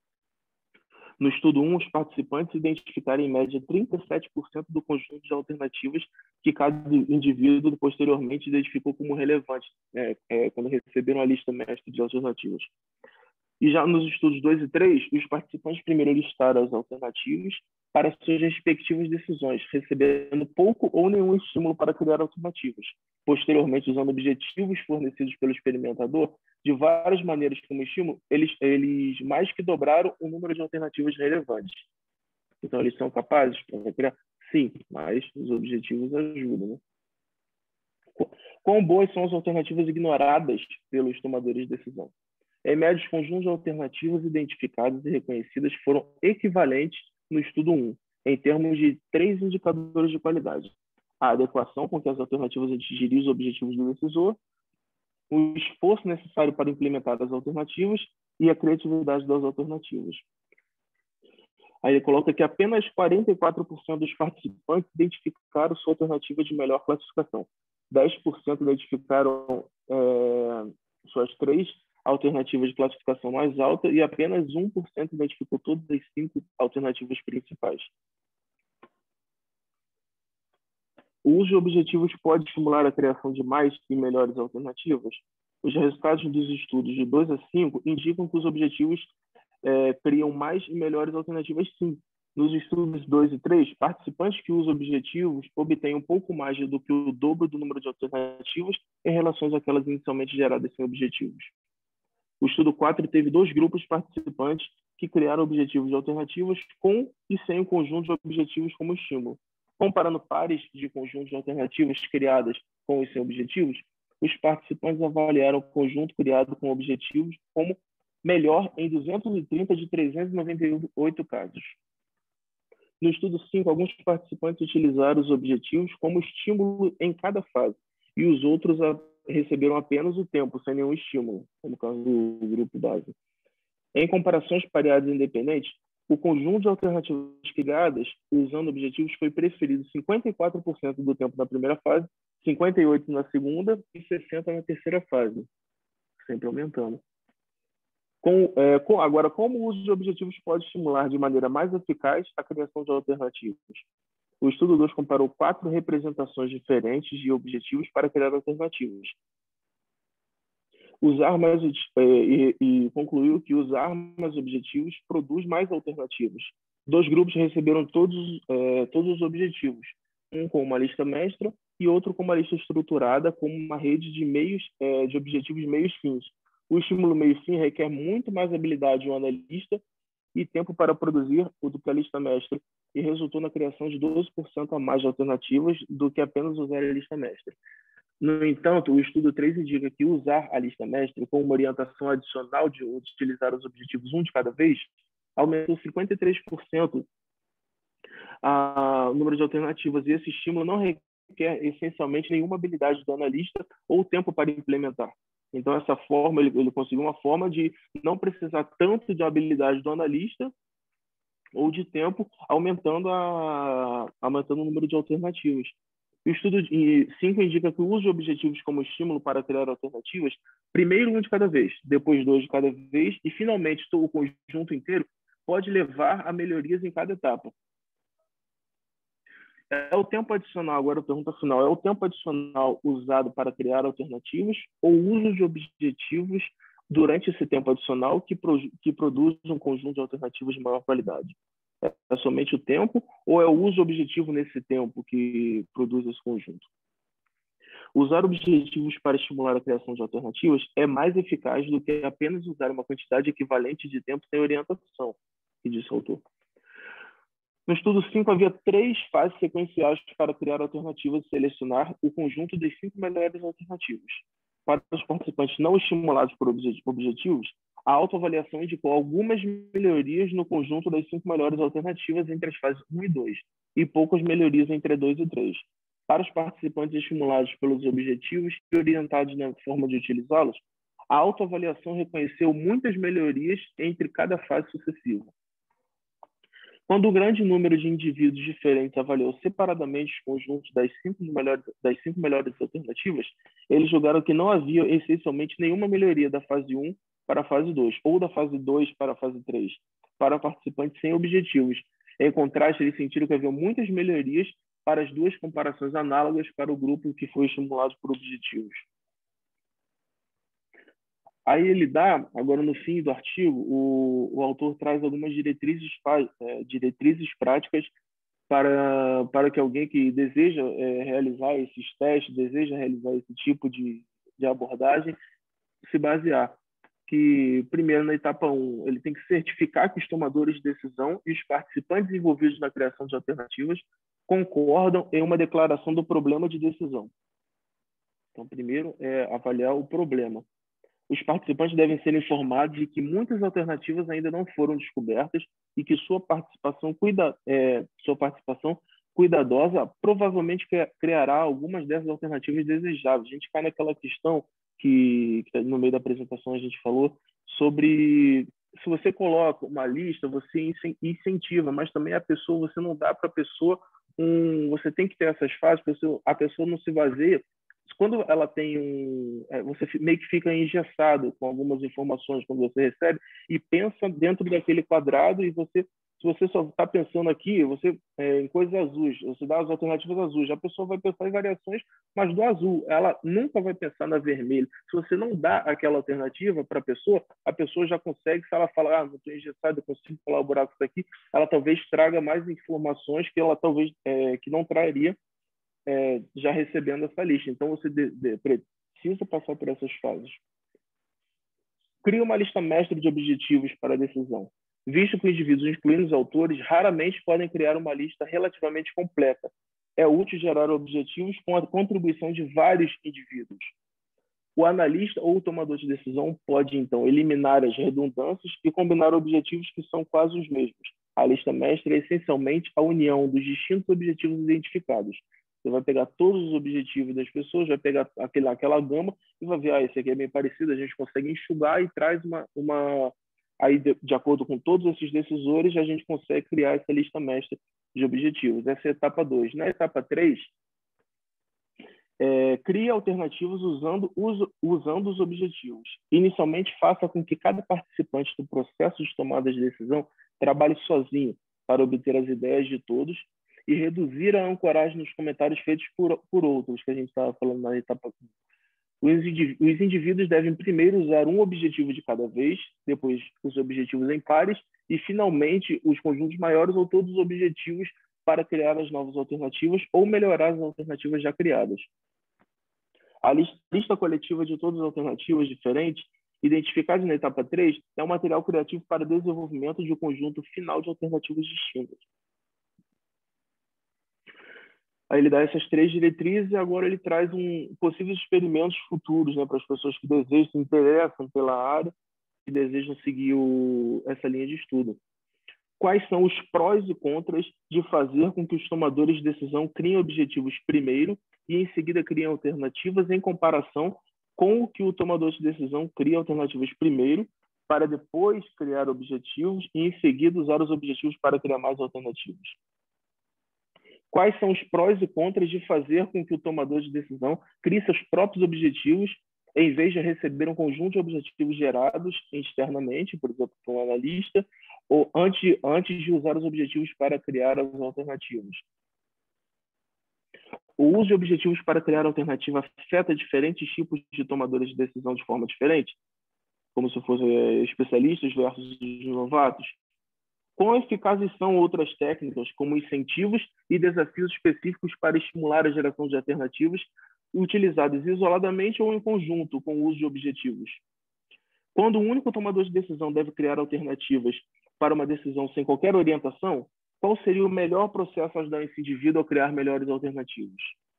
No estudo um, os participantes identificaram em média trinta e sete por cento do conjunto de alternativas que cada indivíduo posteriormente identificou como relevantes, né, é, quando receberam a lista mestre de alternativas. E já nos estudos dois e três, os participantes primeiro listaram as alternativas para suas respectivas decisões, recebendo pouco ou nenhum estímulo para criar alternativas. Posteriormente, usando objetivos fornecidos pelo experimentador, de várias maneiras como estímulo, eles, eles mais que dobraram o número de alternativas relevantes. Então, eles são capazes para criar? Sim, mas os objetivos ajudam, né? Quão boas são as alternativas ignoradas pelos tomadores de decisão? Em média, os conjuntos de alternativas identificadas e reconhecidas foram equivalentes no estudo um, em termos de três indicadores de qualidade: a adequação com que as alternativas atingiriam os objetivos do decisor, o esforço necessário para implementar as alternativas e a criatividade das alternativas. Aí ele coloca que apenas quarenta e quatro por cento dos participantes identificaram sua alternativa de melhor classificação, dez por cento identificaram é, suas três alternativas de classificação mais alta e apenas um por cento identificou todas as cinco alternativas principais. O uso de objetivos pode estimular a criação de mais e melhores alternativas? Os resultados dos estudos de dois a cinco indicam que os objetivos é, criam mais e melhores alternativas, sim. Nos estudos dois e três, participantes que usam objetivos obtêm um pouco mais do que o dobro do número de alternativas em relação àquelas inicialmente geradas sem objetivos. O estudo quatro teve dois grupos participantes que criaram objetivos de alternativas com e sem o conjunto de objetivos como estímulo. Comparando pares de conjuntos de alternativas criadas com e sem objetivos, os participantes avaliaram o conjunto criado com objetivos como melhor em duzentos e trinta de trezentos e noventa e oito casos. No estudo cinco, alguns participantes utilizaram os objetivos como estímulo em cada fase, e os outros receberam apenas o tempo, sem nenhum estímulo, como no caso do grupo base. Em comparações pareadas e independentes, o conjunto de alternativas criadas usando objetivos foi preferido cinquenta e quatro por cento do tempo na primeira fase, cinquenta e oito por cento na segunda e sessenta por cento na terceira fase, sempre aumentando. Com, é, com, agora, como o uso de objetivos pode estimular de maneira mais eficaz a criação de alternativas? O estudo dois comparou quatro representações diferentes de objetivos para criar alternativas. Usar mais, é, e, e concluiu que usar mais objetivos produz mais alternativas. Dois grupos receberam todos, é, todos os objetivos, um com uma lista mestra e outro com uma lista estruturada como uma rede de meios, é, de objetivos meios-fins. O estímulo meio-fim requer muito mais habilidade do analista e tempo para produzir do que a lista mestra, e resultou na criação de doze por cento a mais de alternativas do que apenas usar a lista mestra. No entanto, o estudo três indica que usar a lista mestra com uma orientação adicional de utilizar os objetivos um de cada vez aumentou cinquenta e três por cento o número de alternativas, e esse estímulo não requer essencialmente nenhuma habilidade do analista ou tempo para implementar. Então, essa forma, ele, ele conseguiu uma forma de não precisar tanto de habilidade do analista ou de tempo, aumentando, a, aumentando o número de alternativas. O estudo cinco indica que o uso de objetivos como estímulo para criar alternativas, primeiro um de cada vez, depois dois de cada vez, e finalmente o conjunto inteiro, pode levar a melhorias em cada etapa. É o tempo adicional, agora a pergunta final, é o tempo adicional usado para criar alternativas ou o uso de objetivos durante esse tempo adicional que, pro, que produz um conjunto de alternativas de maior qualidade? É somente o tempo ou é o uso objetivo nesse tempo que produz esse conjunto? Usar objetivos para estimular a criação de alternativas é mais eficaz do que apenas usar uma quantidade equivalente de tempo sem orientação, que disse o autor. No estudo cinco, havia três fases sequenciais para criar alternativas e selecionar o conjunto das cinco melhores alternativas. Para os participantes não estimulados por objetivos, a autoavaliação indicou algumas melhorias no conjunto das cinco melhores alternativas entre as fases um e dois, e poucas melhorias entre a dois e três. Para os participantes estimulados pelos objetivos e orientados na forma de utilizá-los, a autoavaliação reconheceu muitas melhorias entre cada fase sucessiva. Quando um grande número de indivíduos diferentes avaliou separadamente os conjuntos das cinco melhores, das cinco melhores alternativas, eles julgaram que não havia essencialmente nenhuma melhoria da fase um para a fase dois, ou da fase dois para a fase três, para participantes sem objetivos. Em contraste, eles sentiram que havia muitas melhorias para as duas comparações análogas para o grupo que foi estimulado por objetivos. Aí ele dá, agora no fim do artigo, o, o autor traz algumas diretrizes, é, diretrizes práticas para, para que alguém que deseja é, realizar esses testes, deseja realizar esse tipo de, de abordagem, se basear. Que, primeiro, na etapa um, ele tem que certificar que os tomadores de decisão e os participantes envolvidos na criação de alternativas concordam em uma declaração do problema de decisão. Então, primeiro, é avaliar o problema. Os participantes devem ser informados de que muitas alternativas ainda não foram descobertas e que sua participação, cuida, é, sua participação cuidadosa provavelmente criará algumas dessas alternativas desejáveis. A gente cai naquela questão que, que no meio da apresentação a gente falou sobre se você coloca uma lista, você incentiva, mas também a pessoa, você não dá para a pessoa um... Você tem que ter essas fases, a pessoa não se baseia. Quando ela tem um... Você meio que fica engessado com algumas informações quando você recebe e pensa dentro daquele quadrado e você, se você só está pensando aqui, você é, em coisas azuis, você dá as alternativas azuis, a pessoa vai pensar em variações, mas do azul, ela nunca vai pensar na vermelha. Se você não dá aquela alternativa para a pessoa, a pessoa já consegue, se ela falar, ah, não estou engessado, eu consigo pular o buraco daqui, ela talvez traga mais informações que ela talvez é, que não traria É, já recebendo essa lista. Então, você de, de, precisa passar por essas fases. Cria uma lista mestra de objetivos para a decisão. Visto que os indivíduos, incluindo os autores, raramente podem criar uma lista relativamente completa. É útil gerar objetivos com a contribuição de vários indivíduos. O analista ou o tomador de decisão pode, então, eliminar as redundâncias e combinar objetivos que são quase os mesmos. A lista mestra é essencialmente a união dos distintos objetivos identificados. Você vai pegar todos os objetivos das pessoas, vai pegar aquele, aquela gama e vai ver, ah, esse aqui é bem parecido, a gente consegue enxugar e traz uma... uma... Aí, de, de acordo com todos esses decisores, a gente consegue criar essa lista mestra de objetivos. Essa é a etapa dois. Na etapa três, é, cria alternativas usando, uso, usando os objetivos. Inicialmente, faça com que cada participante do processo de tomada de decisão trabalhe sozinho para obter as ideias de todos e reduzir a ancoragem nos comentários feitos por, por outros, que a gente estava falando na etapa um. Os indivíduos devem primeiro usar um objetivo de cada vez, depois os objetivos em pares e, finalmente, os conjuntos maiores ou todos os objetivos para criar as novas alternativas ou melhorar as alternativas já criadas. A lista, lista coletiva de todas as alternativas diferentes, identificadas na etapa três, é um material criativo para desenvolvimento de um conjunto final de alternativas distintas. Aí ele dá essas três diretrizes e agora ele traz um, possíveis experimentos futuros, né, para as pessoas que desejam, se interessam pela área e desejam seguir o, essa linha de estudo. Quais são os prós e contras de fazer com que os tomadores de decisão criem objetivos primeiro e, em seguida, criem alternativas em comparação com o que o tomador de decisão cria alternativas primeiro para depois criar objetivos e, em seguida, usar os objetivos para criar mais alternativas? Quais são os prós e contras de fazer com que o tomador de decisão crie seus próprios objetivos, em vez de receber um conjunto de objetivos gerados externamente, por exemplo, por um analista, ou antes, antes de usar os objetivos para criar as alternativas? o uso de objetivos para criar alternativa afeta diferentes tipos de tomadores de decisão de forma diferente, como se fossem especialistas versus novatos. Quão eficazes são outras técnicas, como incentivos e desafios específicos para estimular a geração de alternativas, utilizadas isoladamente ou em conjunto com o uso de objetivos? Quando um único tomador de decisão deve criar alternativas para uma decisão sem qualquer orientação, qual seria o melhor processo a ajudar esse indivíduo a criar melhores alternativas?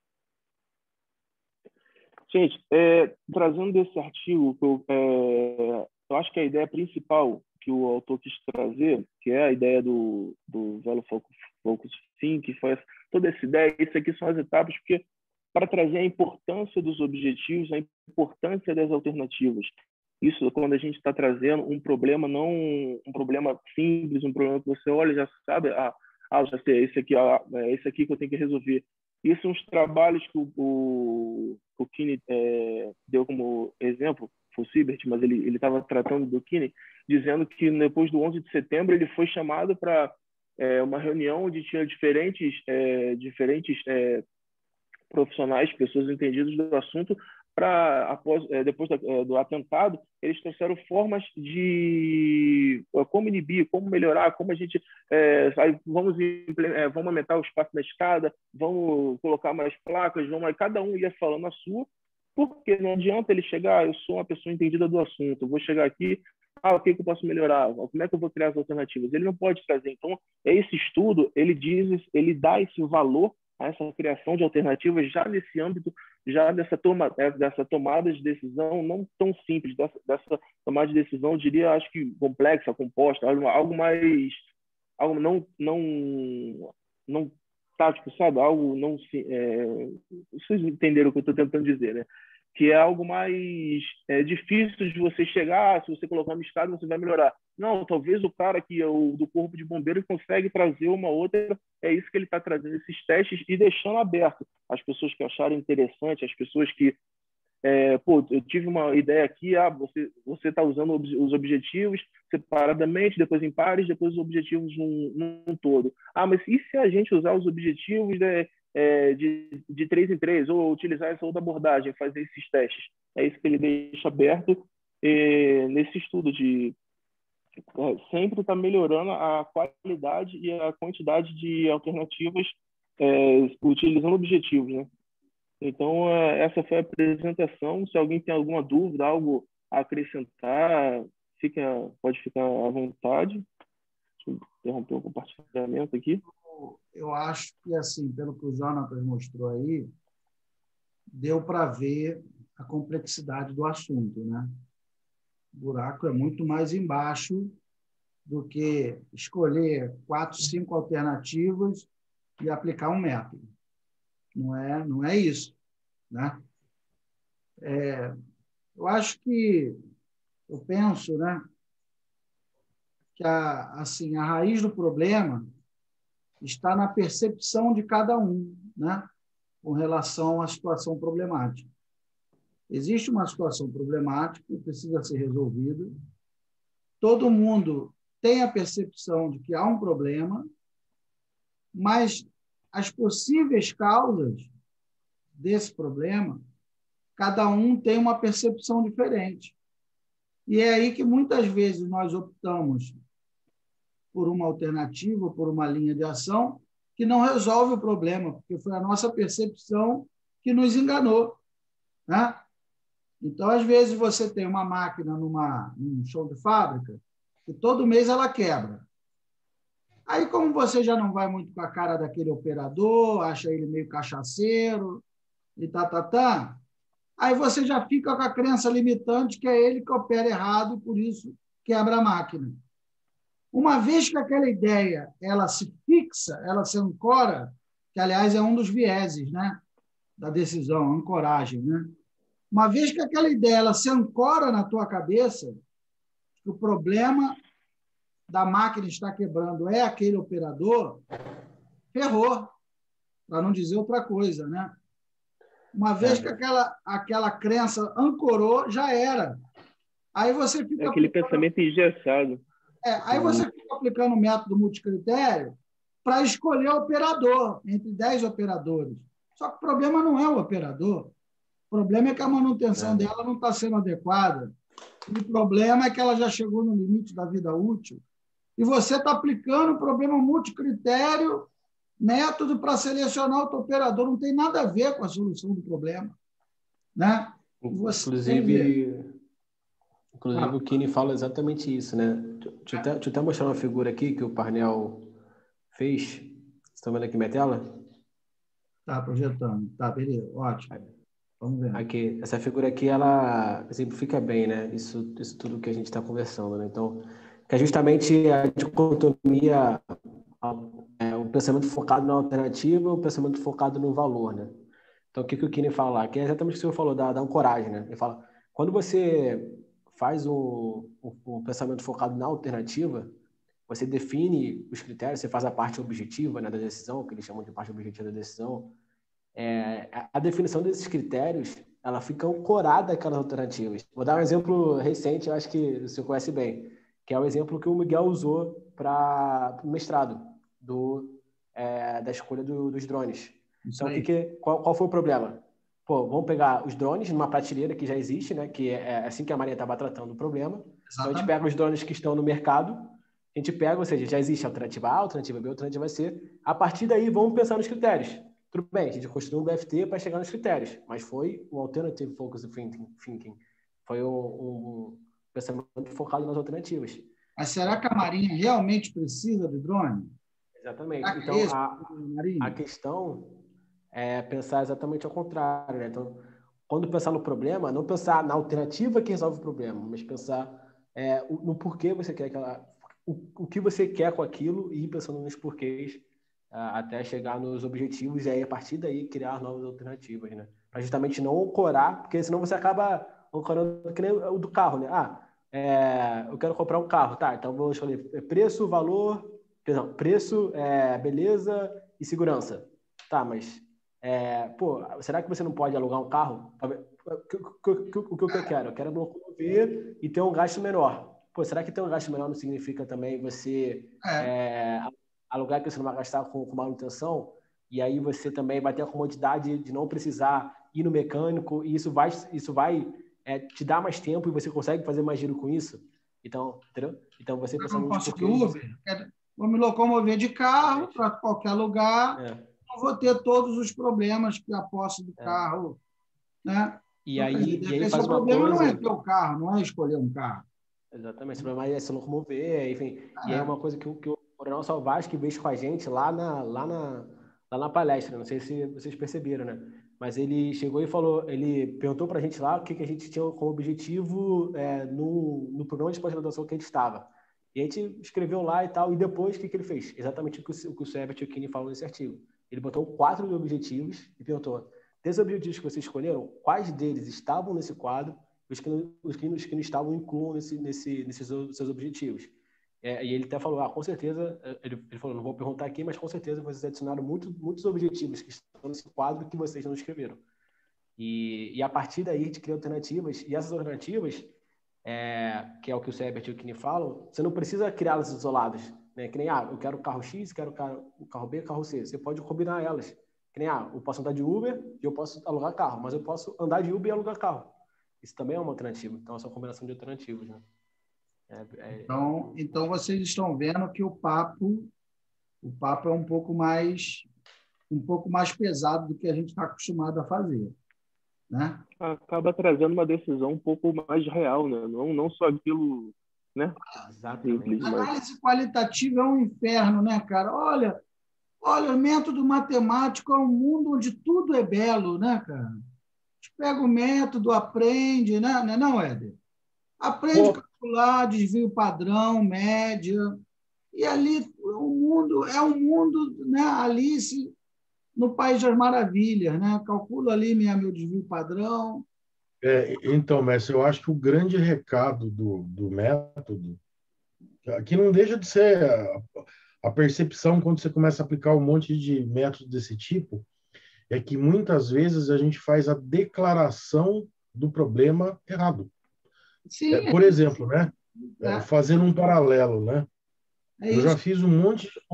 Gente, é, trazendo desse artigo, eu, é, eu acho que a ideia principal que o autor quis trazer, que é a ideia do, do Value Focus Think, foi essa, toda essa ideia, isso aqui são as etapas, porque para trazer a importância dos objetivos, a importância das alternativas. Isso quando a gente está trazendo um problema, não um problema simples, um problema que você olha e já sabe, ah, ah já sei, esse aqui, ah, é esse aqui que eu tenho que resolver. Isso são os trabalhos que o, o, o Kinney é, deu como exemplo, foi o Siebert, mas ele estava tratando do Kinney, dizendo que depois do onze de setembro ele foi chamado para é, uma reunião onde tinha diferentes, é, diferentes é, profissionais, pessoas entendidas do assunto, para após é, depois da, é, do atentado, eles trouxeram formas de como inibir, como melhorar, como a gente é, vamos é, vamos aumentar o espaço da escada, vamos colocar mais placas, vamos, cada um ia falando a sua, porque não adianta ele chegar, eu sou uma pessoa entendida do assunto, eu vou chegar aqui, ah, o que, que eu posso melhorar, como é que eu vou criar as alternativas? Ele não pode trazer. Então, esse estudo, ele diz, ele dá esse valor a essa criação de alternativas já nesse âmbito, já dessa, toma, dessa tomada de decisão não tão simples, dessa, dessa tomada de decisão, eu diria, acho que complexa, composta, algo, algo mais, algo não, não, não tático, sabe? Algo não, é, vocês entenderam o que eu estou tentando dizer, né? Que é algo mais é, difícil de você chegar, se você colocar uma escada, você vai melhorar. Não, talvez o cara que é o do corpo de bombeiro consegue trazer uma outra, é isso que ele está trazendo, esses testes, e deixando aberto as pessoas que acharam interessante, as pessoas que, é, pô, eu tive uma ideia aqui, ah, você você está usando os objetivos separadamente, depois em pares, depois os objetivos num, num todo. Ah, mas e se a gente usar os objetivos, né, É, de, de três em três, ou utilizar essa outra abordagem, fazer esses testes? É isso que ele deixa aberto e, nesse estudo de é, sempre está melhorando a qualidade e a quantidade de alternativas é, utilizando objetivos, né? Então, é, essa foi a apresentação. Se alguém tem alguma dúvida, algo a acrescentar, fica, pode ficar à vontade. Deixa eu interromper o compartilhamento aqui. Eu acho que, assim, pelo que o Jonatas mostrou aí, deu para ver a complexidade do assunto, né? O buraco é muito mais embaixo do que escolher quatro, cinco alternativas e aplicar um método. Não é, não é isso, né? É, eu acho que, eu penso, né, que a, assim, a raiz do problema está na percepção de cada um, né, com relação à situação problemática. Existe uma situação problemática que precisa ser resolvida. Todo mundo tem a percepção de que há um problema, mas as possíveis causas desse problema, cada um tem uma percepção diferente. E é aí que muitas vezes nós optamos por uma alternativa, por uma linha de ação que não resolve o problema, porque foi a nossa percepção que nos enganou, né? Então, às vezes, você tem uma máquina numa, num chão de fábrica e todo mês ela quebra. Aí, como você já não vai muito com a cara daquele operador, acha ele meio cachaceiro e tá, tá, tá, aí você já fica com a crença limitante que é ele que opera errado, por isso quebra a máquina. Uma vez que aquela ideia ela se fixa, ela se ancora, que, aliás, é um dos vieses, né, da decisão, a ancoragem, né? Uma vez que aquela ideia ela se ancora na tua cabeça, que o problema da máquina está quebrando é aquele operador, ferrou, para não dizer outra coisa, né? Uma vez que aquela, aquela crença ancorou, já era. Aí você fica... É aquele aplicando... pensamento engessado. É, aí você fica aplicando o método multicritério para escolher o operador, entre dez operadores. Só que o problema não é o operador. O problema é que a manutenção É. dela não está sendo adequada. E o problema é que ela já chegou no limite da vida útil. E você está aplicando o problema multicritério, método para selecionar o operador. Não tem nada a ver com a solução do problema. Né? Você, Inclusive, inclusive Ah. o Kini fala exatamente isso, né? Deixa eu, até, deixa eu até mostrar uma figura aqui que o Parnell fez. Vocês estão vendo aqui minha tela? Tá projetando. Tá, beleza. Ótimo. Vamos ver. Aqui, essa figura aqui, ela exemplifica bem, né? Isso, isso tudo que a gente está conversando, né? Então, que é justamente a dicotomia, é, o pensamento focado na alternativa, o pensamento focado no valor, né? Então, o que, que o Kini fala lá? Que é exatamente o que o senhor falou, da, da ancoragem, né? Ele fala, quando você faz um, um, um pensamento focado na alternativa, você define os critérios, você faz a parte objetiva, né, da decisão, que eles chamam de parte objetiva da decisão. É, a definição desses critérios, ela fica ancorada àquelas alternativas. Vou dar um exemplo recente, eu acho que o senhor conhece bem, que é o exemplo que o Miguel usou para o mestrado do, é, da escolha do, dos drones. Então, que que, qual, qual foi o problema? Pô, vamos pegar os drones numa prateleira que já existe, né, que é assim que a Maria estava tratando o problema. Exatamente. Então, a gente pega os drones que estão no mercado, a gente pega, ou seja, já existe a alternativa A, a alternativa B, a alternativa C. A partir daí, vamos pensar nos critérios. Tudo bem, a gente construiu um B F T para chegar nos critérios, mas foi um Alternative Focused Thinking. Foi um, um pensamento focado nas alternativas. Mas será que a Marinha realmente precisa do drone? Exatamente. Então, a, a questão é pensar exatamente ao contrário, né? Então, quando pensar no problema, não pensar na alternativa que resolve o problema, mas pensar é, no porquê você quer aquela... O, o que você quer com aquilo e ir pensando nos porquês até chegar nos objetivos e aí, a partir daí, criar novas alternativas, né? Para justamente não ancorar, porque senão você acaba ancorando que nem o do carro, né? Ah, é, eu quero comprar um carro, tá? Então vou escolher preço, valor, perdão, preço, é, beleza e segurança. Tá, mas, é, pô, será que você não pode alugar um carro? O que, o, o, o que eu quero? Eu quero me locomover e ter um gasto menor. Pô, será que ter um gasto menor não significa também você... É. É, alugar que você não vai gastar com, com manutenção, e aí você também vai ter a comodidade de não precisar ir no mecânico, e isso vai, isso vai é, te dar mais tempo e você consegue fazer mais giro com isso. Então, entendeu? Então, você eu não posso de Uber, você... vou me locomover de carro para qualquer lugar, é. Não vou ter todos os problemas que a posse do é. carro... Né? E aí, então, e aí faz o problema coisa... não é ter o carro, não é escolher um carro. Exatamente, o problema é se locomover, enfim. É. E aí é uma coisa que o que eu Coronel Salvage, que veio com a gente lá na, lá, na, lá na palestra, não sei se vocês perceberam, né? Mas ele chegou e falou, ele perguntou para a gente lá o que, que a gente tinha como objetivo é, no, no programa de pós-graduação que a gente estava. E a gente escreveu lá e tal, e depois o que, que ele fez? Exatamente o que o, o, que o Sebert e o Kini falam nesse artigo. Ele botou quatro objetivos e perguntou, desses objetivos que vocês escolheram, quais deles estavam nesse quadro, os que, os que, os que não estavam incluam nesse, nesse, nesses seus objetivos. É, e ele até falou, ah, com certeza, ele, ele falou, não vou perguntar aqui, mas com certeza vocês adicionaram muito, muitos objetivos que estão nesse quadro que vocês não escreveram. E, e a partir daí a gente cria alternativas, e essas alternativas, é, que é o que o Sebert e o Kini falam, você não precisa criá-las isoladas, né? Que nem, ah, eu quero o carro X, quero o carro, o carro B, o carro C. Você pode combinar elas. Que nem, ah, eu posso andar de Uber e eu posso alugar carro, mas eu posso andar de Uber e alugar carro. Isso também é uma alternativa. Então, essa é uma combinação de alternativas, né? É, é, então, então vocês estão vendo que o papo o papo é um pouco mais um pouco mais pesado do que a gente está acostumado a fazer, né? Acaba trazendo uma decisão um pouco mais real, né? Não, não só aquilo, né? Exatamente. A análise qualitativa é um inferno, né, cara? Olha, olha, o método matemático é um mundo onde tudo é belo, né, cara? A gente pega o método, aprende, né? Não, não, Éder? Aprende a calcular, desvio padrão, média. E ali o mundo é um mundo, né? Alice no País das Maravilhas, né? Calculo ali minha, meu desvio padrão. É, então, mestre, eu acho que o grande recado do, do método, que não deixa de ser a, a percepção quando você começa a aplicar um monte de métodos desse tipo, é que muitas vezes a gente faz a declaração do problema errado. Sim, é, por exemplo, né? É. Fazendo um paralelo, né? É eu já fiz um monte de,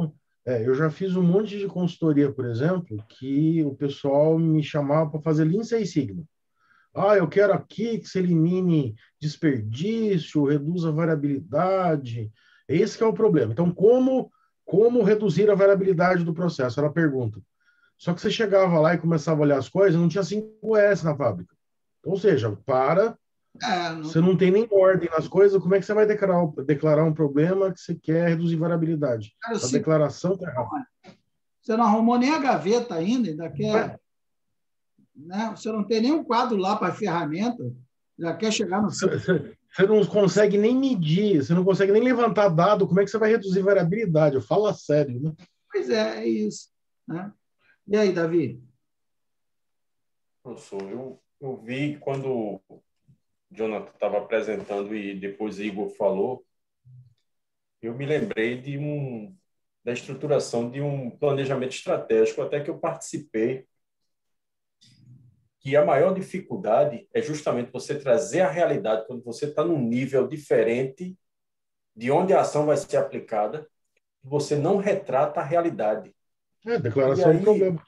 É, eu já fiz um monte de consultoria, por exemplo, que o pessoal me chamava para fazer Lean Six Sigma. Ah, eu quero aqui que você elimine desperdício, reduza a variabilidade. Esse que é o problema. Então, como, como reduzir a variabilidade do processo? Ela pergunta. Só que você chegava lá e começava a olhar as coisas, não tinha cinco S na fábrica. Ou seja, para, É, não, você não tem nem ordem nas coisas, como é que você vai declarar, declarar um problema que você quer reduzir variabilidade? cara, A se declaração está errada. você não arrumou nem a gaveta ainda, ainda quer, né? Você não tem nem um quadro lá para ferramenta, já quer chegar no fim. Você você não consegue nem medir, você não consegue nem levantar dado, como é que você vai reduzir variabilidade? Fala sério, né? Pois é, é isso, né? E aí, Davi? Professor, eu, eu vi quando o Jonathan estava apresentando e depois Igor falou, eu me lembrei de um, da estruturação de um planejamento estratégico, até que eu participei, que a maior dificuldade é justamente você trazer a realidade quando você está num nível diferente de onde a ação vai ser aplicada, você não retrata a realidade. É, E declaração do aí, problema.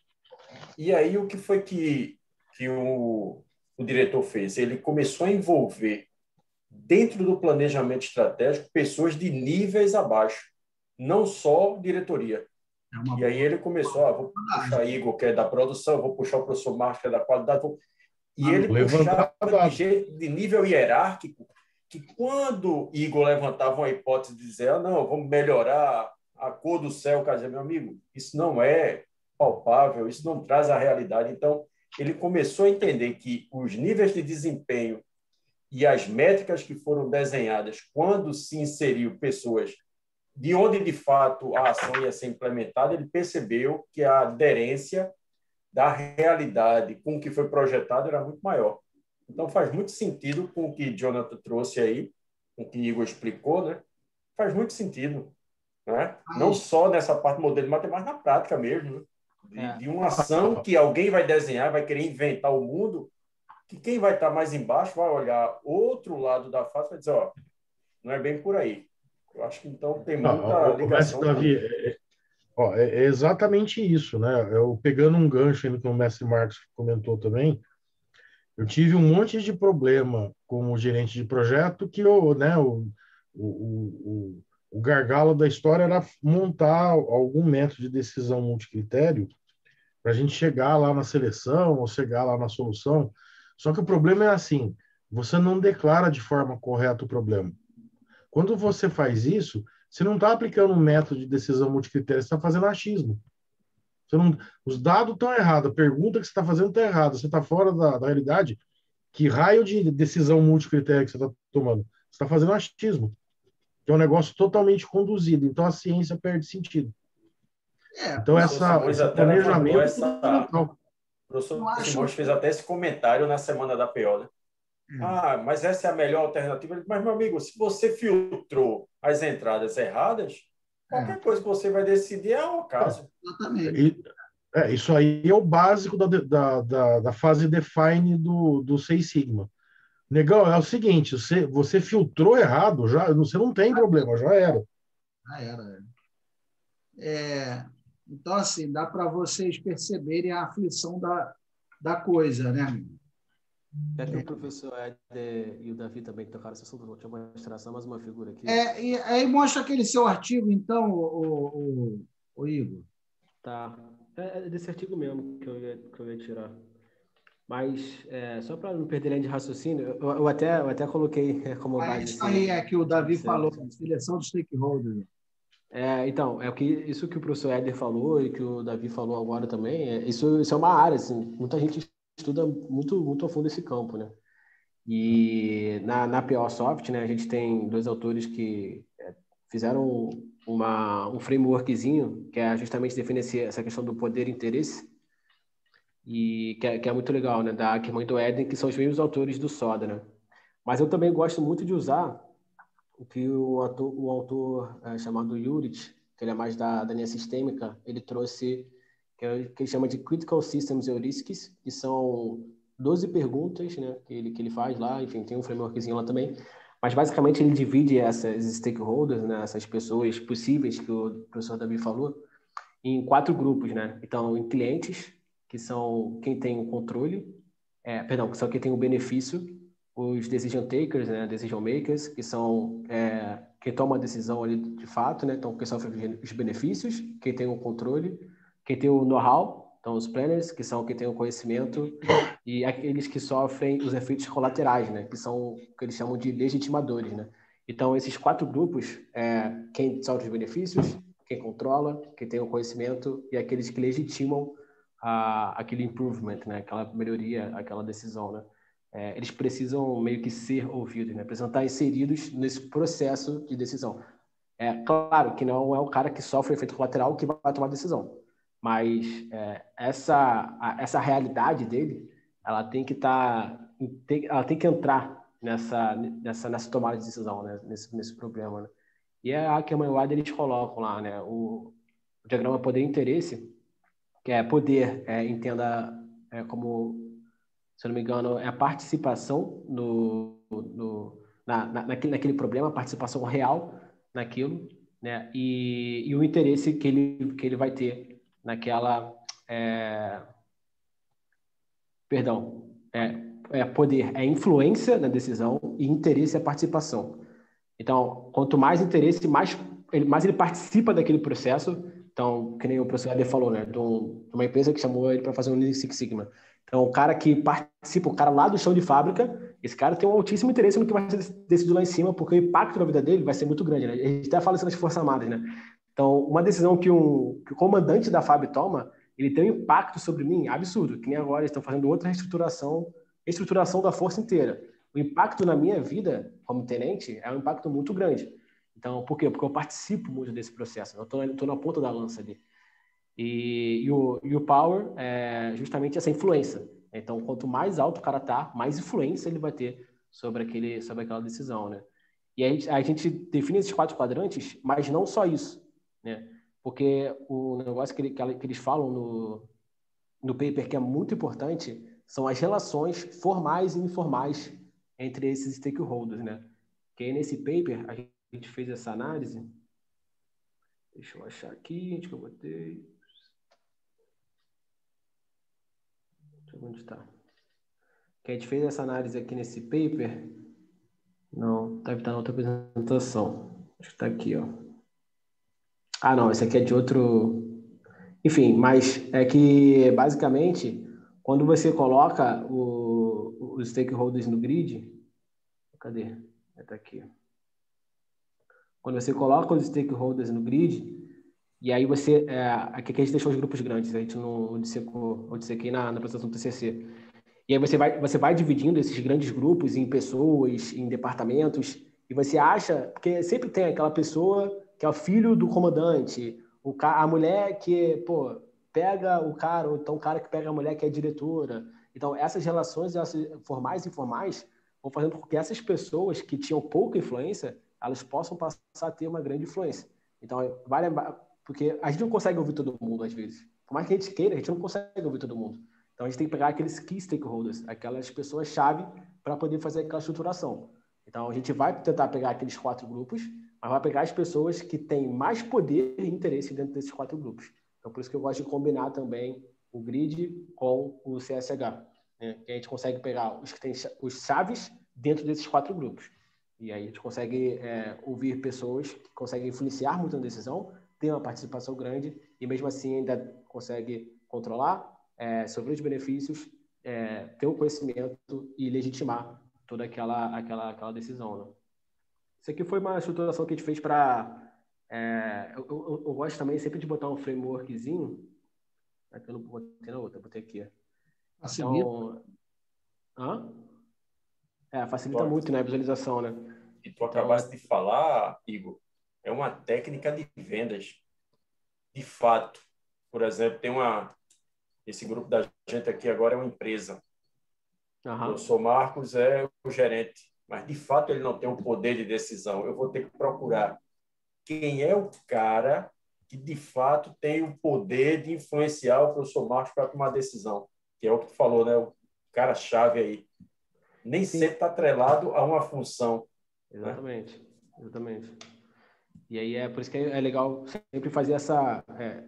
e aí o que foi que, que o, o diretor fez? Ele começou a envolver dentro do planejamento estratégico pessoas de níveis abaixo, não só diretoria. É uma E aí ele começou, ah, vou puxar Igor, que é da produção, vou puxar o professor Marcos, que é da qualidade. Vou... E ele Levantar puxava de, jeito, de nível hierárquico, que quando Igor levantava uma hipótese de dizer, ah, não, vamos melhorar a cor do céu, quer dizer, meu amigo, isso não é palpável, isso não traz a realidade. Então, ele começou a entender que os níveis de desempenho e as métricas que foram desenhadas quando se inseriu pessoas de onde, de fato, a ação ia ser implementada, ele percebeu que a aderência da realidade com o que foi projetado era muito maior. Então, faz muito sentido com o que Jonathan trouxe aí, com o que Igor explicou, né? Faz muito sentido, né? Não só nessa parte modelo de matemática, mas na prática mesmo, né? De, É. de uma ação que alguém vai desenhar, vai querer inventar o mundo, que quem vai estar mais embaixo vai olhar outro lado da face e vai dizer, ó, não é bem por aí. Eu acho que, então, tem muita Ah, o ligação. mestre Davi, é, ó, é, é exatamente isso, né? Eu pegando um gancho ainda que o mestre Marcos comentou também, eu tive um monte de problema como gerente de projeto que eu, né, o, o, o, o gargalo da história era montar algum método de decisão multicritério para a gente chegar lá na seleção ou chegar lá na solução. Só que o problema é assim, você não declara de forma correta o problema. Quando você faz isso, você não está aplicando um método de decisão multicritério, você está fazendo achismo. Você não, os dados estão errados, a pergunta que você está fazendo está errada, você está fora da, da realidade. Que raio de decisão multicritério que você está tomando? Você está fazendo achismo, que é um negócio totalmente conduzido. Então a ciência perde sentido. É, Então não, essa, Simões esse até levantou planejamento essa... é fundamental. O professor Eu acho- Simões fez até esse comentário na semana da P O, né? Ah, mas essa é a melhor alternativa. Mas, meu amigo, se você filtrou as entradas erradas, qualquer coisa que você vai decidir é um caso. exatamente. E, é, isso aí é o básico da, da, da, da fase define do, do Six Sigma. Negão, é o seguinte, você, você filtrou errado, já, você não tem problema, já era. Já era. É, então, assim, dá para vocês perceberem a aflição da, da coisa, né? Já que o professor Éder e o Davi também tocaram esse assunto, vou te mostrar só mais uma figura aqui. É, e aí mostra aquele seu artigo, então, o, o, o Igor. Tá. É é desse artigo mesmo que eu ia, que eu ia tirar. Mas, é, só para não perder linha de raciocínio, eu, eu, até, eu até coloquei como Ah, base... isso assim, aí é que o Davi certo. falou, seleção de stakeholders. É, então, é o que, isso que o professor Éder falou e que o Davi falou agora também, é, isso, isso é uma área, assim, muita gente estuda muito, muito a fundo esse campo, né? E na, na P O Soft, né, a gente tem dois autores que é, fizeram uma, um frameworkzinho que é justamente definir esse, essa questão do poder e interesse, e que é, que é muito legal, né, da Ackerman e do Éden, que são os mesmos autores do Soda, né? Mas eu também gosto muito de usar o que o autor, o autor é, chamado Yurit, que ele é mais da, da linha sistêmica, ele trouxe, que, é, que ele chama de Critical Systems Heuristics, que são doze perguntas, né, que ele, que ele faz lá, enfim, tem um frameworkzinho lá também, mas basicamente ele divide essas stakeholders, né, essas pessoas possíveis que o professor Davi falou, em quatro grupos, né? Então, em clientes, que são quem tem o controle, é, perdão, que são quem tem o benefício, os decision takers, né? Decision makers, que são é, quem toma a decisão ali de fato, né? Então, quem sofre os benefícios, quem tem o controle, quem tem o know-how, então os planners, que são quem tem o conhecimento, e aqueles que sofrem os efeitos colaterais, né? Que são o que eles chamam de legitimadores, né? Então, esses quatro grupos, é, quem sofre os benefícios, quem controla, quem tem o conhecimento e aqueles que legitimam a, aquele improvement, né? Aquela melhoria, aquela decisão, né? É, eles precisam meio que ser ouvidos, né? Precisam estar inseridos nesse processo de decisão. É claro que não é o cara que sofre o efeito colateral que vai tomar a decisão, mas é, essa, a, essa realidade dele, ela tem que estar, ela tem que entrar nessa, nessa, nessa tomada de decisão, né? Nesse, nesse problema, né? E é a que a maioria eles colocam lá, né? O, o diagrama poder e interesse, que é poder, é, entenda é, como, se eu não me engano, é a participação no, no, na, na, naquele, naquele problema, a participação real naquilo, né? E, e o interesse que ele, que ele vai ter naquela... É, perdão, é, é poder, é influência na decisão e interesse é participação. Então, quanto mais interesse, mais ele, mais ele participa daquele processo. Então, que nem o professor Eder falou, né? De, um, de uma empresa que chamou ele para fazer um Lean Six Sigma. Então, o cara que participa, o cara lá do chão de fábrica, esse cara tem um altíssimo interesse no que vai ser decidido lá em cima, porque o impacto na vida dele vai ser muito grande, né? A gente até fala isso nas Forças Armadas, né? Então, uma decisão que, um, que o comandante da F A B toma, ele tem um impacto sobre mim absurdo, que nem agora eles estão fazendo outra reestruturação, reestruturação da força inteira. O impacto na minha vida, como tenente, é um impacto muito grande. Então, por quê? Porque eu participo muito desse processo. Eu estou na ponta da lança ali. E, e, o, e o power é justamente essa influência. Então, quanto mais alto o cara tá, mais influência ele vai ter sobre, aquele, sobre aquela decisão, né? E a gente, a gente define esses quatro quadrantes, mas não só isso, né? Porque o negócio que, ele, que eles falam no, no paper que é muito importante são as relações formais e informais entre esses stakeholders, né? Que aí nesse paper a gente fez essa análise. Deixa eu achar aqui, onde que eu botei? Deixa eu ver onde está. Que a gente fez essa análise aqui nesse paper. Não, deve estar na outra apresentação. Acho que está aqui, ó. Ah, não, esse aqui é de outro... Enfim, mas é que, basicamente, quando você coloca o, os stakeholders no grid... Cadê? Está aqui. Quando você coloca os stakeholders no grid, e aí você... É, aqui a gente deixou os grupos grandes, a gente não dissecou, eu dissequei na, na apresentação do T C C. E aí você vai, você vai dividindo esses grandes grupos em pessoas, em departamentos, e você acha... Porque sempre tem aquela pessoa que é o filho do comandante, o, a mulher que, pô, pega o cara, ou então o cara que pega a mulher que é diretora. Então, essas relações essas formais e informais vão fazendo com que essas pessoas que tinham pouca influência, elas possam passar a ter uma grande influência. Então, vai lembrar... Porque a gente não consegue ouvir todo mundo, às vezes. Por mais que a gente queira, a gente não consegue ouvir todo mundo. Então, a gente tem que pegar aqueles key stakeholders, aquelas pessoas-chave para poder fazer aquela estruturação. Então, a gente vai tentar pegar aqueles quatro grupos, mas vai pegar as pessoas que têm mais poder e interesse dentro desses quatro grupos. Então, por isso que eu gosto de combinar também o grid com o C S H, né? Que a gente consegue pegar os que têm os chaves dentro desses quatro grupos. E aí a gente consegue é, ouvir pessoas que conseguem influenciar muito na decisão, ter uma participação grande e, mesmo assim, ainda consegue controlar, É, sobre os benefícios, é, ter o conhecimento e legitimar toda aquela, aquela, aquela decisão, né? Isso aqui foi uma estruturação que a gente fez para... É, eu, eu, eu gosto também sempre de botar um frameworkzinho. Aqui eu não botei na outra, botei aqui. Então, hã? É, facilita Pode. muito, né, a visualização, né? E tu então, acabaste de falar, Igor, é uma técnica de vendas. De fato. Por exemplo, tem uma... Esse grupo da gente aqui agora é uma empresa. Uhum. O professor Marcos é o gerente, mas de fato ele não tem o poder de decisão. Eu vou ter que procurar quem é o cara que de fato tem o poder de influenciar o professor Marcos para tomar decisão, que é o que tu falou, né? O cara-chave aí. Nem Sim. sempre está atrelado a uma função. Exatamente, né? Exatamente. E aí é por isso que é legal sempre fazer essa... É,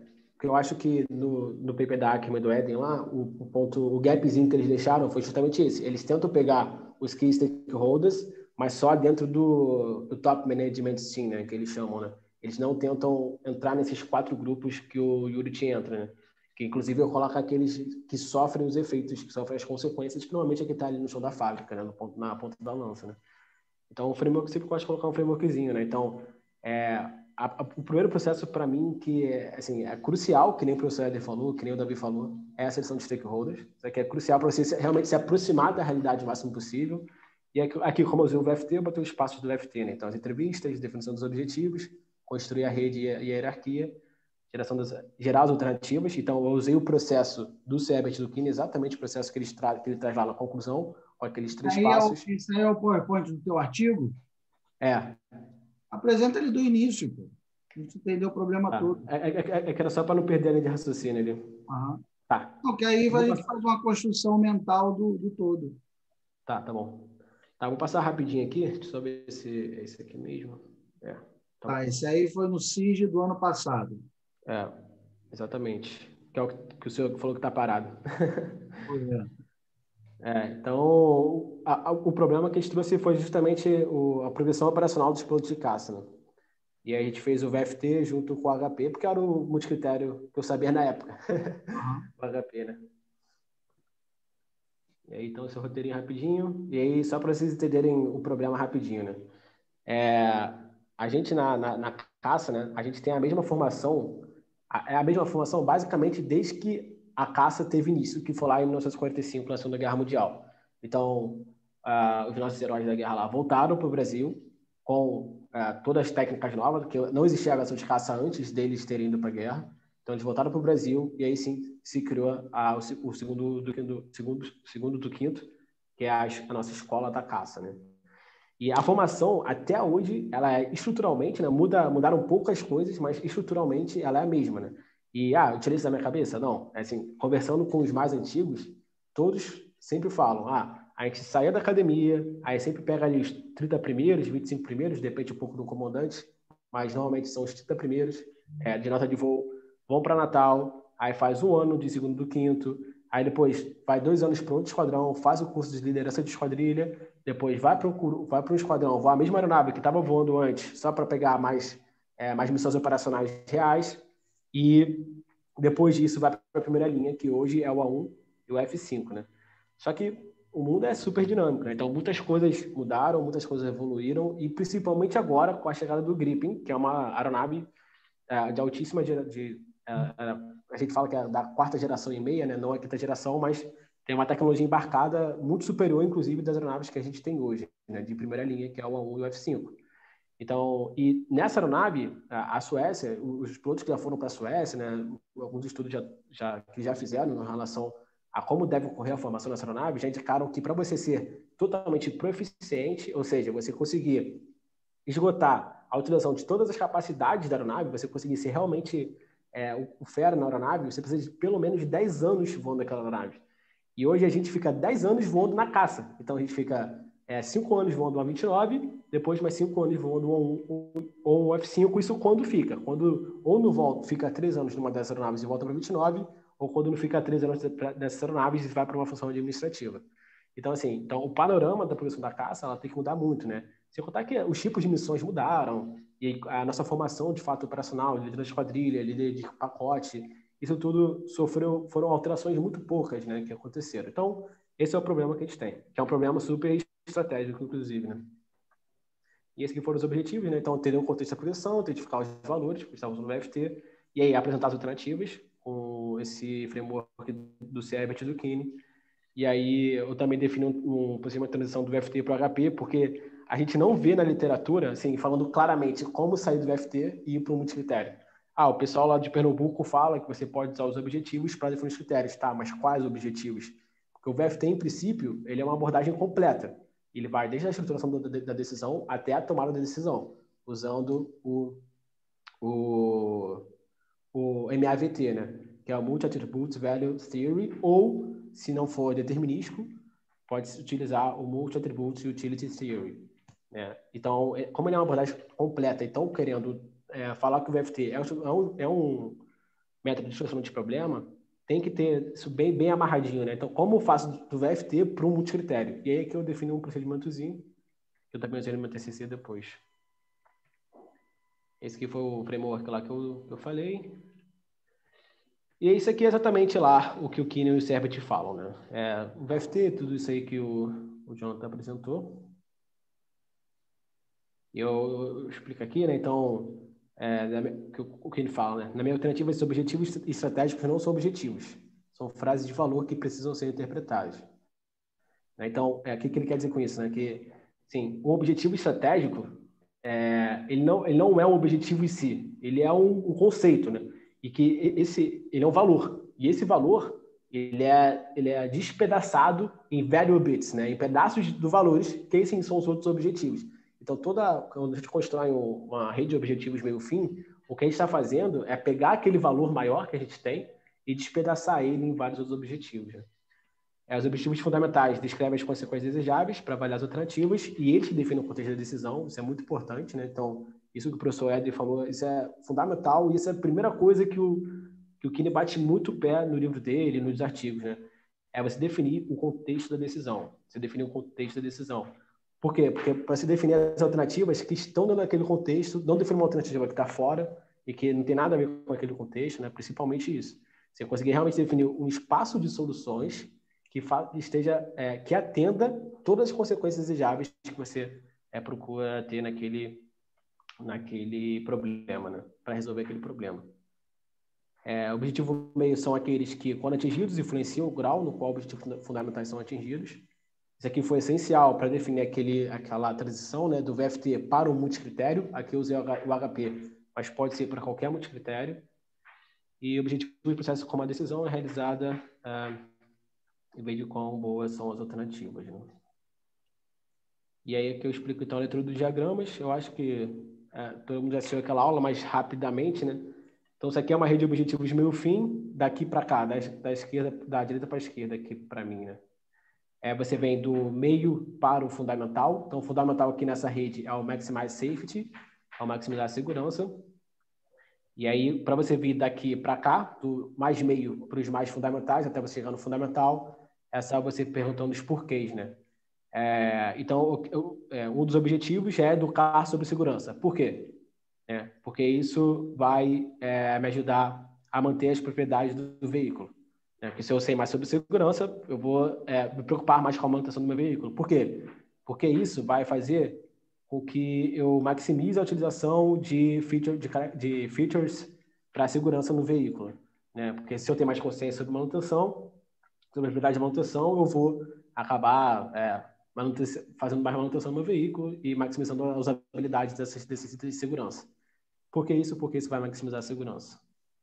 porque eu acho que no, no paper da Ackerman e do Eden lá, o, o ponto, o gapzinho que eles deixaram foi justamente esse. Eles tentam pegar os key stakeholders, mas só dentro do, do top management team, né, que eles chamam, né? Eles não tentam entrar nesses quatro grupos que o Unity entra, né? Que inclusive eu coloco aqueles que sofrem os efeitos, que sofrem as consequências, que normalmente é que está ali no chão da fábrica, né? No ponto, na ponta da lança, né? Então, o framework sempre gosta de colocar um frameworkzinho, né? Então, é, a, a, o primeiro processo, para mim, que é, assim, é crucial, que nem o professor Eder falou, que nem o Davi falou, é a seleção de stakeholders. Isso aqui é crucial para você realmente se aproximar da realidade o máximo possível. E aqui, aqui como eu usei o V F T, eu botei os passos do V F T, né? Então, as entrevistas, definição dos objetivos, construir a rede e a, e a hierarquia, geração das, gerar as alternativas. Então, eu usei o processo do Sebert e do Kine, exatamente o processo que, eles tra que ele traz lá na conclusão, com aqueles três aí passos. É o, isso aí é o PowerPoint do teu artigo? É. Apresenta ele do início, pô. A gente entendeu o problema Tá. todo. É, é, é, é que era só para não perder a linha de raciocínio ali. Uhum. Tá. Porque aí a gente faz uma construção mental do, do todo. Tá, tá bom. Tá, vou passar rapidinho aqui. Deixa eu só ver se é esse aqui mesmo. É. Tá, tá esse aí foi no S I G do ano passado. É, exatamente. Que é o que o senhor falou que tá parado. Pois é. É, então, a, a, o problema que a gente trouxe foi justamente o, a progressão operacional dos pilotos de caça, né? E aí a gente fez o V F T junto com o H P, porque era o multicritério que eu sabia na época. Uhum. O H P, né? E aí, então, esse roteirinho rapidinho. E aí, só para vocês entenderem o problema rapidinho, né? É, a gente, na, na, na caça, né? A gente tem a mesma formação, a, é a mesma formação basicamente desde que a caça teve início, que foi lá em mil novecentos e quarenta e cinco, na Segunda Guerra Mundial. Então, uh, os nossos heróis da guerra lá voltaram para o Brasil com uh, todas as técnicas novas, que não existia aviação de caça antes deles terem ido para a guerra. Então, eles voltaram para o Brasil e aí sim se criou a, o, o segundo, do, do, segundo, segundo do quinto, que é a, a nossa escola da caça, né? E a formação, até hoje, ela é estruturalmente, né? Muda, mudaram poucas coisas, mas estruturalmente ela é a mesma, né? E, ah, eu tirei isso da minha cabeça? Não. É assim, conversando com os mais antigos, todos sempre falam, ah, a gente saía da academia, aí sempre pega ali os trinta primeiros, vinte e cinco primeiros, depende um pouco do comandante, mas normalmente são os trinta primeiros, é, de nota de voo, vão para Natal, aí faz um ano de segundo do quinto, aí depois vai dois anos para outro esquadrão, faz o curso de liderança de esquadrilha, depois vai para um, vai para um esquadrão, voa a mesma aeronave que estava voando antes, só para pegar mais, é, mais missões operacionais reais, e depois disso vai para a primeira linha, que hoje é o A um e o F cinco, né? Só que o mundo é super dinâmico, né? Então muitas coisas mudaram, muitas coisas evoluíram, e principalmente agora com a chegada do Gripen, que é uma aeronave é, de altíssima de, de é, é, a gente fala que é da quarta geração e meia, né? Não é quinta geração, mas tem uma tecnologia embarcada muito superior, inclusive, das aeronaves que a gente tem hoje, né? De primeira linha, que é o A um e o F cinco. Então, e nessa aeronave, a, a Suécia, os pilotos que já foram para a Suécia, né? Alguns estudos já, já, que já fizeram em relação a como deve ocorrer a formação dessa aeronave, já indicaram que para você ser totalmente proficiente, ou seja, você conseguir esgotar a utilização de todas as capacidades da aeronave, você conseguir ser realmente é, o, o fera na aeronave, você precisa de pelo menos dez anos voando aquela aeronave. E hoje a gente fica dez anos voando na caça. Então a gente fica é, cinco anos voando o A vinte e nove, depois mais cinco anos voando o A um ou o F cinco, isso quando fica. Quando ou no volta, fica três anos numa dessas aeronaves e volta para a vinte e nove, ou quando não fica três anos dessas aeronaves e vai para uma função administrativa. Então, assim, então, o panorama da progressão da caça ela tem que mudar muito, né? Sem contar que os tipos de missões mudaram, e a nossa formação, de fato, operacional, líder de esquadrilha, líder de pacote, isso tudo sofreu, foram alterações muito poucas, né, que aconteceram. Então, esse é o problema que a gente tem, que é um problema super estratégico, inclusive, né? E esses que foram os objetivos, né? Então, ter um contexto da progressão, identificar os valores, que estávamos no V F T, e aí apresentar as alternativas com esse framework do Sebert e do Kine. E aí eu também defino um, um procedimento de transição do V F T para o H P, porque a gente não vê na literatura, assim, falando claramente como sair do V F T e ir para um multicritério. Ah, o pessoal lá de Pernambuco fala que você pode usar os objetivos para definir os critérios. Tá, mas quais objetivos? Porque o V F T, em princípio, ele é uma abordagem completa. Ele vai desde a estruturação da, da decisão até a tomada da decisão, usando o, o, o M A V T, né? Que é o Multi-Attribute Value Theory, ou, se não for determinístico, pode-se utilizar o Multi-Attribute Utility Theory. Né? Então, como ele é uma abordagem completa, então, querendo é, falar que o V F T é um, é um, método de solução de problema, tem que ter isso bem, bem amarradinho, né? Então, como eu faço do V F T para um multicritério? E aí é que eu defini um procedimentozinho, que eu também usei no meu T C C depois. Esse aqui foi o framework lá que eu, que eu falei. E isso aqui é exatamente lá o que o Kine e o Serbet falam, né? É, o V F T, tudo isso aí que o, o Jonathan apresentou. E eu, eu explico aqui, né? Então, é, que o, o que ele fala, né? Na minha alternativa, esses objetivos estratégicos não são objetivos. São frases de valor que precisam ser interpretadas. Né? Então, é, o que, que ele quer dizer com isso? Né? Que, sim, o objetivo estratégico, é, ele, não, ele não é um objetivo em si. Ele é um, um conceito, né? E que esse, ele é um valor. E esse valor, ele é, ele é despedaçado em value bits, né? Em pedaços de valores, que esses são os outros objetivos. Então, toda, quando a gente constrói uma rede de objetivos meio-fim, o que a gente está fazendo é pegar aquele valor maior que a gente tem e despedaçar ele em vários outros objetivos. Né? É, os objetivos fundamentais descrevem as consequências desejáveis para avaliar as alternativas e eles definem o contexto da decisão. Isso é muito importante, né? Então, isso que o professor Ed falou, isso é fundamental e isso é a primeira coisa que o, que o Kine bate muito o pé no livro dele, nos artigos, né? É você definir o contexto da decisão. Você definir o contexto da decisão. Por quê? Porque para se definir as alternativas que estão dentro daquele contexto, não definir uma alternativa que está fora e que não tem nada a ver com aquele contexto, né? Principalmente isso. Você conseguir realmente definir um espaço de soluções que esteja, é, que atenda todas as consequências desejáveis que você é, procura ter naquele, naquele problema, né? Para resolver aquele problema. É, o objetivo meio são aqueles que, quando atingidos, influenciam o grau no qual os objetivos fundamentais são atingidos. Isso aqui foi essencial para definir aquele, aquela transição, né, do V F T para o multicritério. Aqui eu usei o H P, mas pode ser para qualquer multicritério. E o objetivo do processo como a decisão é realizada ah, em vez de quão boas são as alternativas. Né? E aí aqui eu explico então a leitura dos diagramas. Eu acho que é, todo mundo já assistiu aquela aula, mas rapidamente, né? Então isso aqui é uma rede de objetivos meio-fim, daqui para cá, da, da esquerda, da direita para a esquerda, aqui para mim, né? É, você vem do meio para o fundamental. Então, o fundamental aqui nessa rede é o Maximize Safety, é o maximizar a segurança. E aí, para você vir daqui para cá, do mais meio para os mais fundamentais, até você chegar no fundamental, é só você perguntando os porquês, né? É, então, eu, é, um dos objetivos é educar sobre segurança. Por quê? É, porque isso vai é, me ajudar a manter as propriedades do, do veículo. É, porque se eu sei mais sobre segurança, eu vou é, me preocupar mais com a manutenção do meu veículo. Por quê? Porque isso vai fazer com que eu maximize a utilização de, feature, de, de features para a segurança no veículo. Né? Porque se eu tenho mais consciência sobre manutenção, sobre a propriedade de manutenção, eu vou acabar é, fazendo mais manutenção no meu veículo e maximizando a usabilidade dessas, desses itens de segurança. Por que isso? Porque isso vai maximizar a segurança.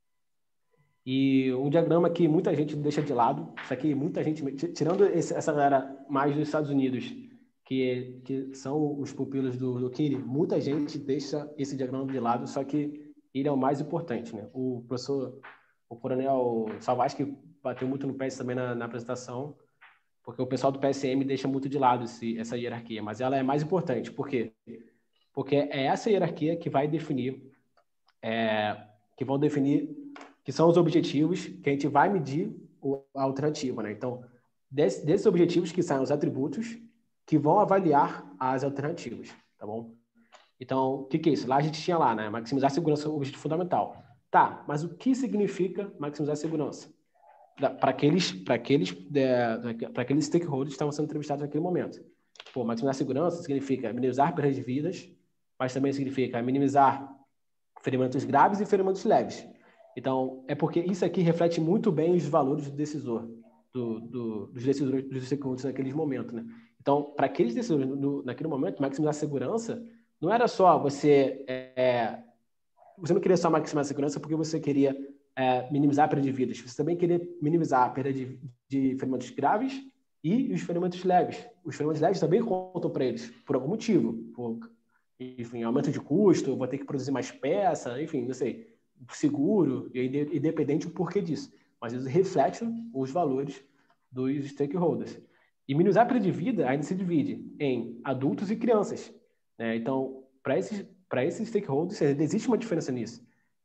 E um diagrama que muita gente deixa de lado, isso aqui, muita gente, tirando esse, essa galera mais dos Estados Unidos, que, que são os pupilos do, do Kine, muita gente deixa esse diagrama de lado, só que ele é o mais importante, né? O professor, o coronel Salvaschi bateu muito no pé também na, na apresentação, porque o pessoal do P S M deixa muito de lado esse, essa hierarquia, mas ela é mais importante. Por quê? Porque é essa hierarquia que vai definir, é, que vão definir que são os objetivos que a gente vai medir a alternativa, né? Então, desse, desses objetivos que saem os atributos que vão avaliar as alternativas, tá bom? Então, o que, que é isso? Lá a gente tinha lá, né? Maximizar a segurança é o objetivo fundamental. Tá, mas o que significa maximizar a segurança? Para aqueles, para aqueles, para aqueles stakeholders que estavam sendo entrevistados naquele momento. Pô, maximizar a segurança significa minimizar perdas de vidas, mas também significa minimizar ferimentos graves e ferimentos leves. Então, é porque isso aqui reflete muito bem os valores do decisor, do, do, dos decisores, dos stakeholders naqueles momentos, né? Então, para aqueles decisores, no, naquele momento, maximizar a segurança não era só você... É, você não queria só maximizar a segurança porque você queria é, minimizar a perda de vidas. Você também queria minimizar a perda de, de ferimentos graves e os ferimentos leves. Os ferimentos leves também contam para eles, por algum motivo. Por, enfim, aumento de custo, vou ter que produzir mais peça, enfim, não sei... seguro e independente do porquê disso. Mas eles refletem os valores dos stakeholders. E minimizar a perda de vida ainda se divide em adultos e crianças. Né? Então, para esses, para esses stakeholders, existe uma diferença nisso.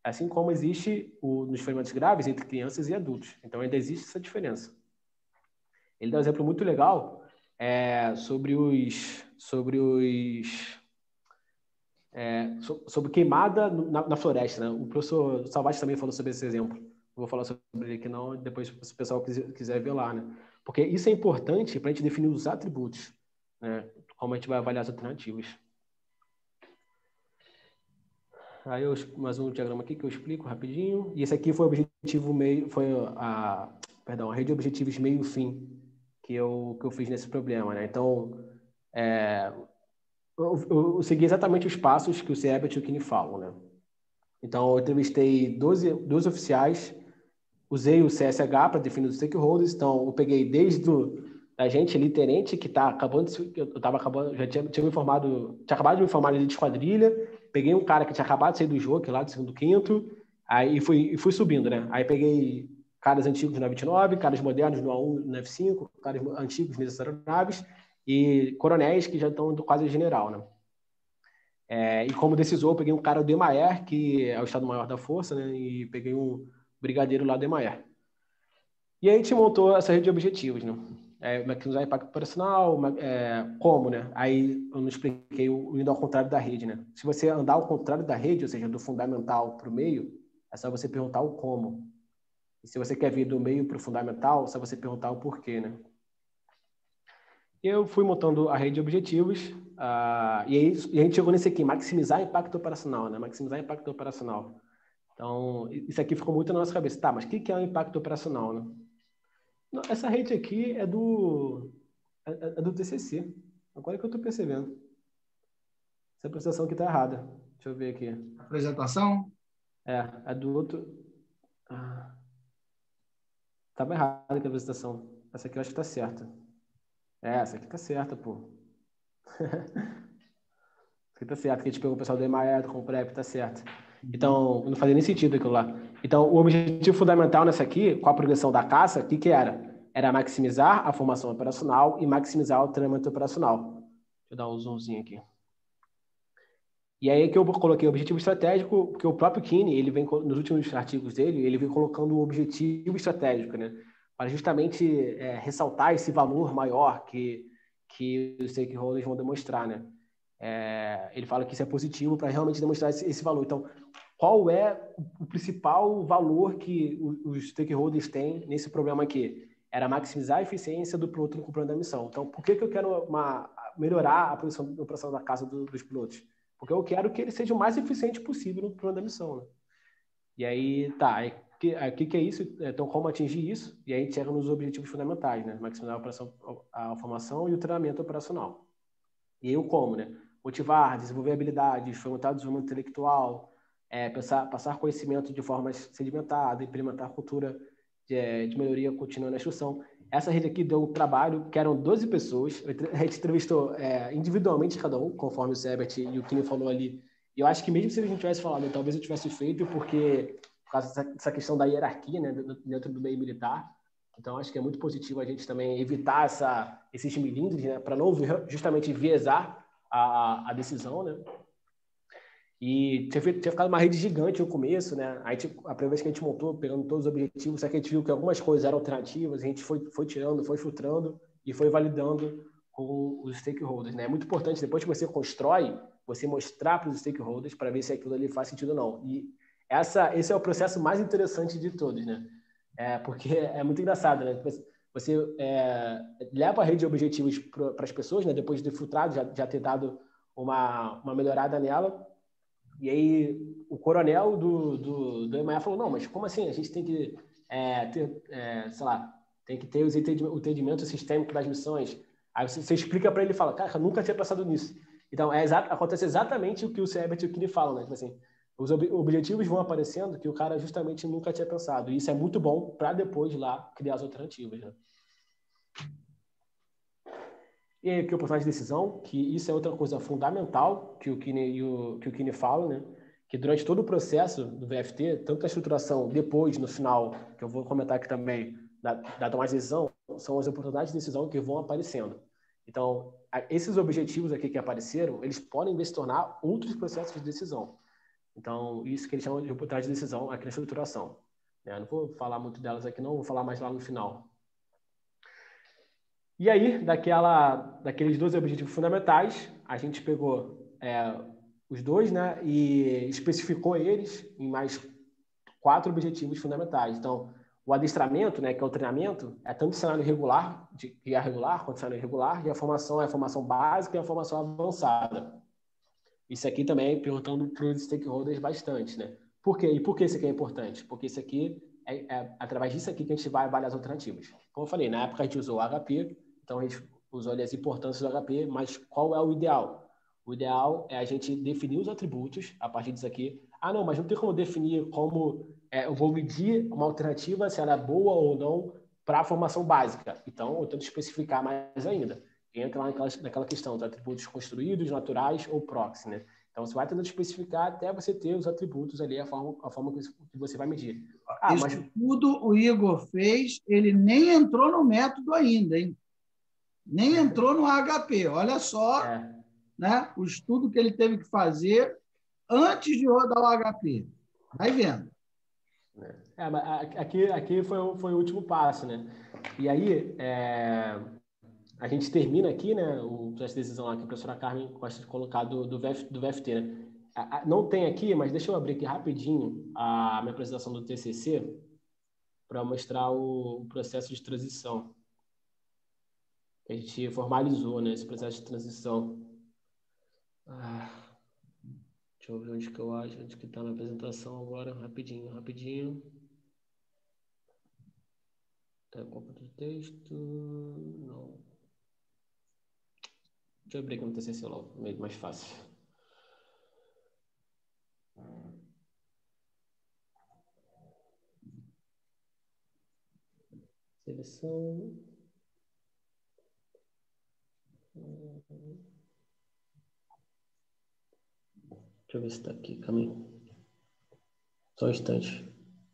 Assim como existe o, nos ferimentos graves entre crianças e adultos. Então, ainda existe essa diferença. Ele dá um exemplo muito legal é, sobre os... Sobre os é, sobre queimada na, na floresta. Né? O professor Salvati também falou sobre esse exemplo. Não vou falar sobre ele aqui não, depois se o pessoal quiser, quiser ver lá. Né? Porque isso é importante para a gente definir os atributos, né? Como a gente vai avaliar as alternativas. Aí eu, mais um diagrama aqui que eu explico rapidinho. E esse aqui foi o objetivo meio, foi a, perdão, a rede de objetivos meio-fim que eu, que eu fiz nesse problema. Né? Então, é, eu, eu, eu segui exatamente os passos que o Sebert e o Kini falam. Né? Então, eu entrevistei doze, doze oficiais, usei o C S H para definir os stakeholders. Então, eu peguei desde o, a gente ali, tenente, que está acabando, eu estava acabando, já tinha, tinha me informado, tinha acabado de me informar ali de esquadrilha. Peguei um cara que tinha acabado de sair do jogo, lá do segundo quinto, aí fui, e fui subindo, né? Aí peguei caras antigos no vinte e nove, caras modernos no A um, no F cinco, caras antigos nessas aeronaves, e coronéis que já estão quase general, né? É, e como decisor, eu peguei um cara do Emaer, que é o Estado-Maior da Força, né? E peguei um brigadeiro lá do Emaer. E aí a gente montou essa rede de objetivos, né? É, maximizar impacto operacional, é, como, né? Aí eu não expliquei o indo ao contrário da rede, né? Se você andar ao contrário da rede, ou seja, do fundamental para o meio, é só você perguntar o como. E se você quer vir do meio para o fundamental, é só você perguntar o porquê, né? Eu fui montando a rede de objetivos, uh, e, aí, e a gente chegou nesse aqui, maximizar impacto operacional, né? Maximizar impacto operacional. Então, isso aqui ficou muito na nossa cabeça. Tá, mas o que é o impacto operacional, né? Essa rede aqui é do, é, é do T C C. Agora que eu estou percebendo. Essa apresentação aqui está errada. Deixa eu ver aqui. Apresentação? É, é do outro... Ah. Estava errada aqui a apresentação. Essa aqui eu acho que está certa. É, essa aqui está certa, pô. Essa aqui está certa, que a gente pegou o pessoal do Emaer, com o Prep, está certo. Então, não fazia nem sentido aquilo lá. Então, o objetivo fundamental nessa aqui, com a progressão da caça, o que que era? Era maximizar a formação operacional e maximizar o treinamento operacional. Deixa eu dar um zoomzinho aqui. E aí que eu coloquei o objetivo estratégico, porque o próprio Kini, ele vem, nos últimos artigos dele, ele vem colocando o objetivo estratégico, né? Para justamente é, ressaltar esse valor maior que, que os stakeholders vão demonstrar, né? É, ele fala que isso é positivo para realmente demonstrar esse, esse valor. Então, qual é o principal valor que os stakeholders têm nesse problema aqui? Era maximizar a eficiência do piloto no cumprimento da missão. Então, por que, que eu quero uma, melhorar a produção, a operação da casa do, dos pilotos? Porque eu quero que ele seja o mais eficiente possível no cumprimento da missão, né? E aí, tá, o que, que, que é isso? Então, como atingir isso? E aí a gente chega nos objetivos fundamentais, né? Maximizar a, operação, a formação e o treinamento operacional. E aí o como, né? Motivar, desenvolver habilidades, fomentar o desenvolvimento intelectual, é, pensar, passar conhecimento de forma sedimentada, implementar cultura de, de melhoria contínua na instrução. Essa rede aqui deu um trabalho, que eram doze pessoas, a gente entrevistou é, individualmente cada um, conforme o Sebert e o Kini falou ali. E eu acho que mesmo se a gente tivesse falado, talvez eu tivesse feito, porque por causa dessa questão da hierarquia, né, dentro do meio militar. Então, acho que é muito positivo a gente também evitar essa, esses milindres, né, para não justamente enviesar a, a decisão, né? E tinha, feito, tinha ficado uma rede gigante no começo, né? Aí, tipo, a primeira vez que a gente montou, pegando todos os objetivos, só que a gente viu que algumas coisas eram alternativas, a gente foi, foi tirando, foi filtrando e foi validando com os stakeholders, né? É muito importante, depois que você constrói, você mostrar para os stakeholders para ver se aquilo ali faz sentido ou não. E essa, esse é o processo mais interessante de todos, né? É, porque é muito engraçado, né? Você é, leva a rede de objetivos para as pessoas, né? Depois de filtrado, já, já ter dado uma, uma melhorada nela. E aí o coronel do, do, do Emaer falou, não, mas como assim? A gente tem que é, ter, é, sei lá, tem que ter o entendimento sistêmico das missões. Aí você, você explica para ele e fala, cara, eu nunca tinha pensado nisso. Então, é exa- acontece exatamente o que o Sebert e o Kini falam, né? Tipo assim, os ob- objetivos vão aparecendo que o cara justamente nunca tinha pensado. E isso é muito bom para depois lá criar as alternativas, né? E aí, que o processo de decisão, que isso é outra coisa fundamental que o Kini, e o, que o Kini fala, né? Que durante todo o processo do V F T, tanto a estruturação depois, no final, que eu vou comentar aqui também, da, da tomada de decisão, são as oportunidades de decisão que vão aparecendo. Então, a, esses objetivos aqui que apareceram, eles podem se tornar outros processos de decisão. Então, isso que eles chamam de oportunidade de decisão aqui na estruturação. Eu não vou falar muito delas aqui, não, vou falar mais lá no final. E aí, daquela, daqueles dois objetivos fundamentais, a gente pegou é, os dois, né, e especificou eles em mais quatro objetivos fundamentais. Então, o adestramento, né, que é o treinamento, é tanto cenário regular, de I A regular, quanto cenário irregular, e a formação é a formação básica e a formação avançada. Isso aqui também perguntando para os stakeholders bastante, né? Por quê? E por que isso aqui é importante? Porque isso aqui é, é através disso aqui que a gente vai avaliar as alternativas. Como eu falei, na época a gente usou o H P, então a gente usou ali as importâncias do H P, mas qual é o ideal? O ideal é a gente definir os atributos a partir disso aqui. Ah, não, mas não tem como definir como é, eu vou medir uma alternativa, se ela é boa ou não, para a formação básica. Então, eu tento especificar mais ainda. Entra lá naquela, naquela questão dos atributos construídos, naturais ou proxy, né? Então, você vai tentando especificar até você ter os atributos ali, a forma, a forma que você vai medir. Ah, Isso mas... tudo o Igor fez, ele nem entrou no método ainda, hein? Nem entrou no H P. Olha só, é. né, o estudo que ele teve que fazer antes de rodar o H P. Vai vendo. É, mas aqui, aqui foi, foi o último passo, né? E aí, é... a gente termina aqui, né, o processo de decisão lá que a professora Carmen gosta de colocar do, do, V F, do V F T, né? Não tem aqui, mas deixa eu abrir aqui rapidinho a minha apresentação do T C C para mostrar o processo de transição. A gente formalizou, né, esse processo de transição. Ah, deixa eu ver onde que eu acho, onde que está a minha apresentação agora, rapidinho, rapidinho. Tá, copa do texto, não. Deixa eu abrir aqui no T C C logo, meio mais fácil. Seleção. Deixa eu ver se está aqui, caminho. Só um instante.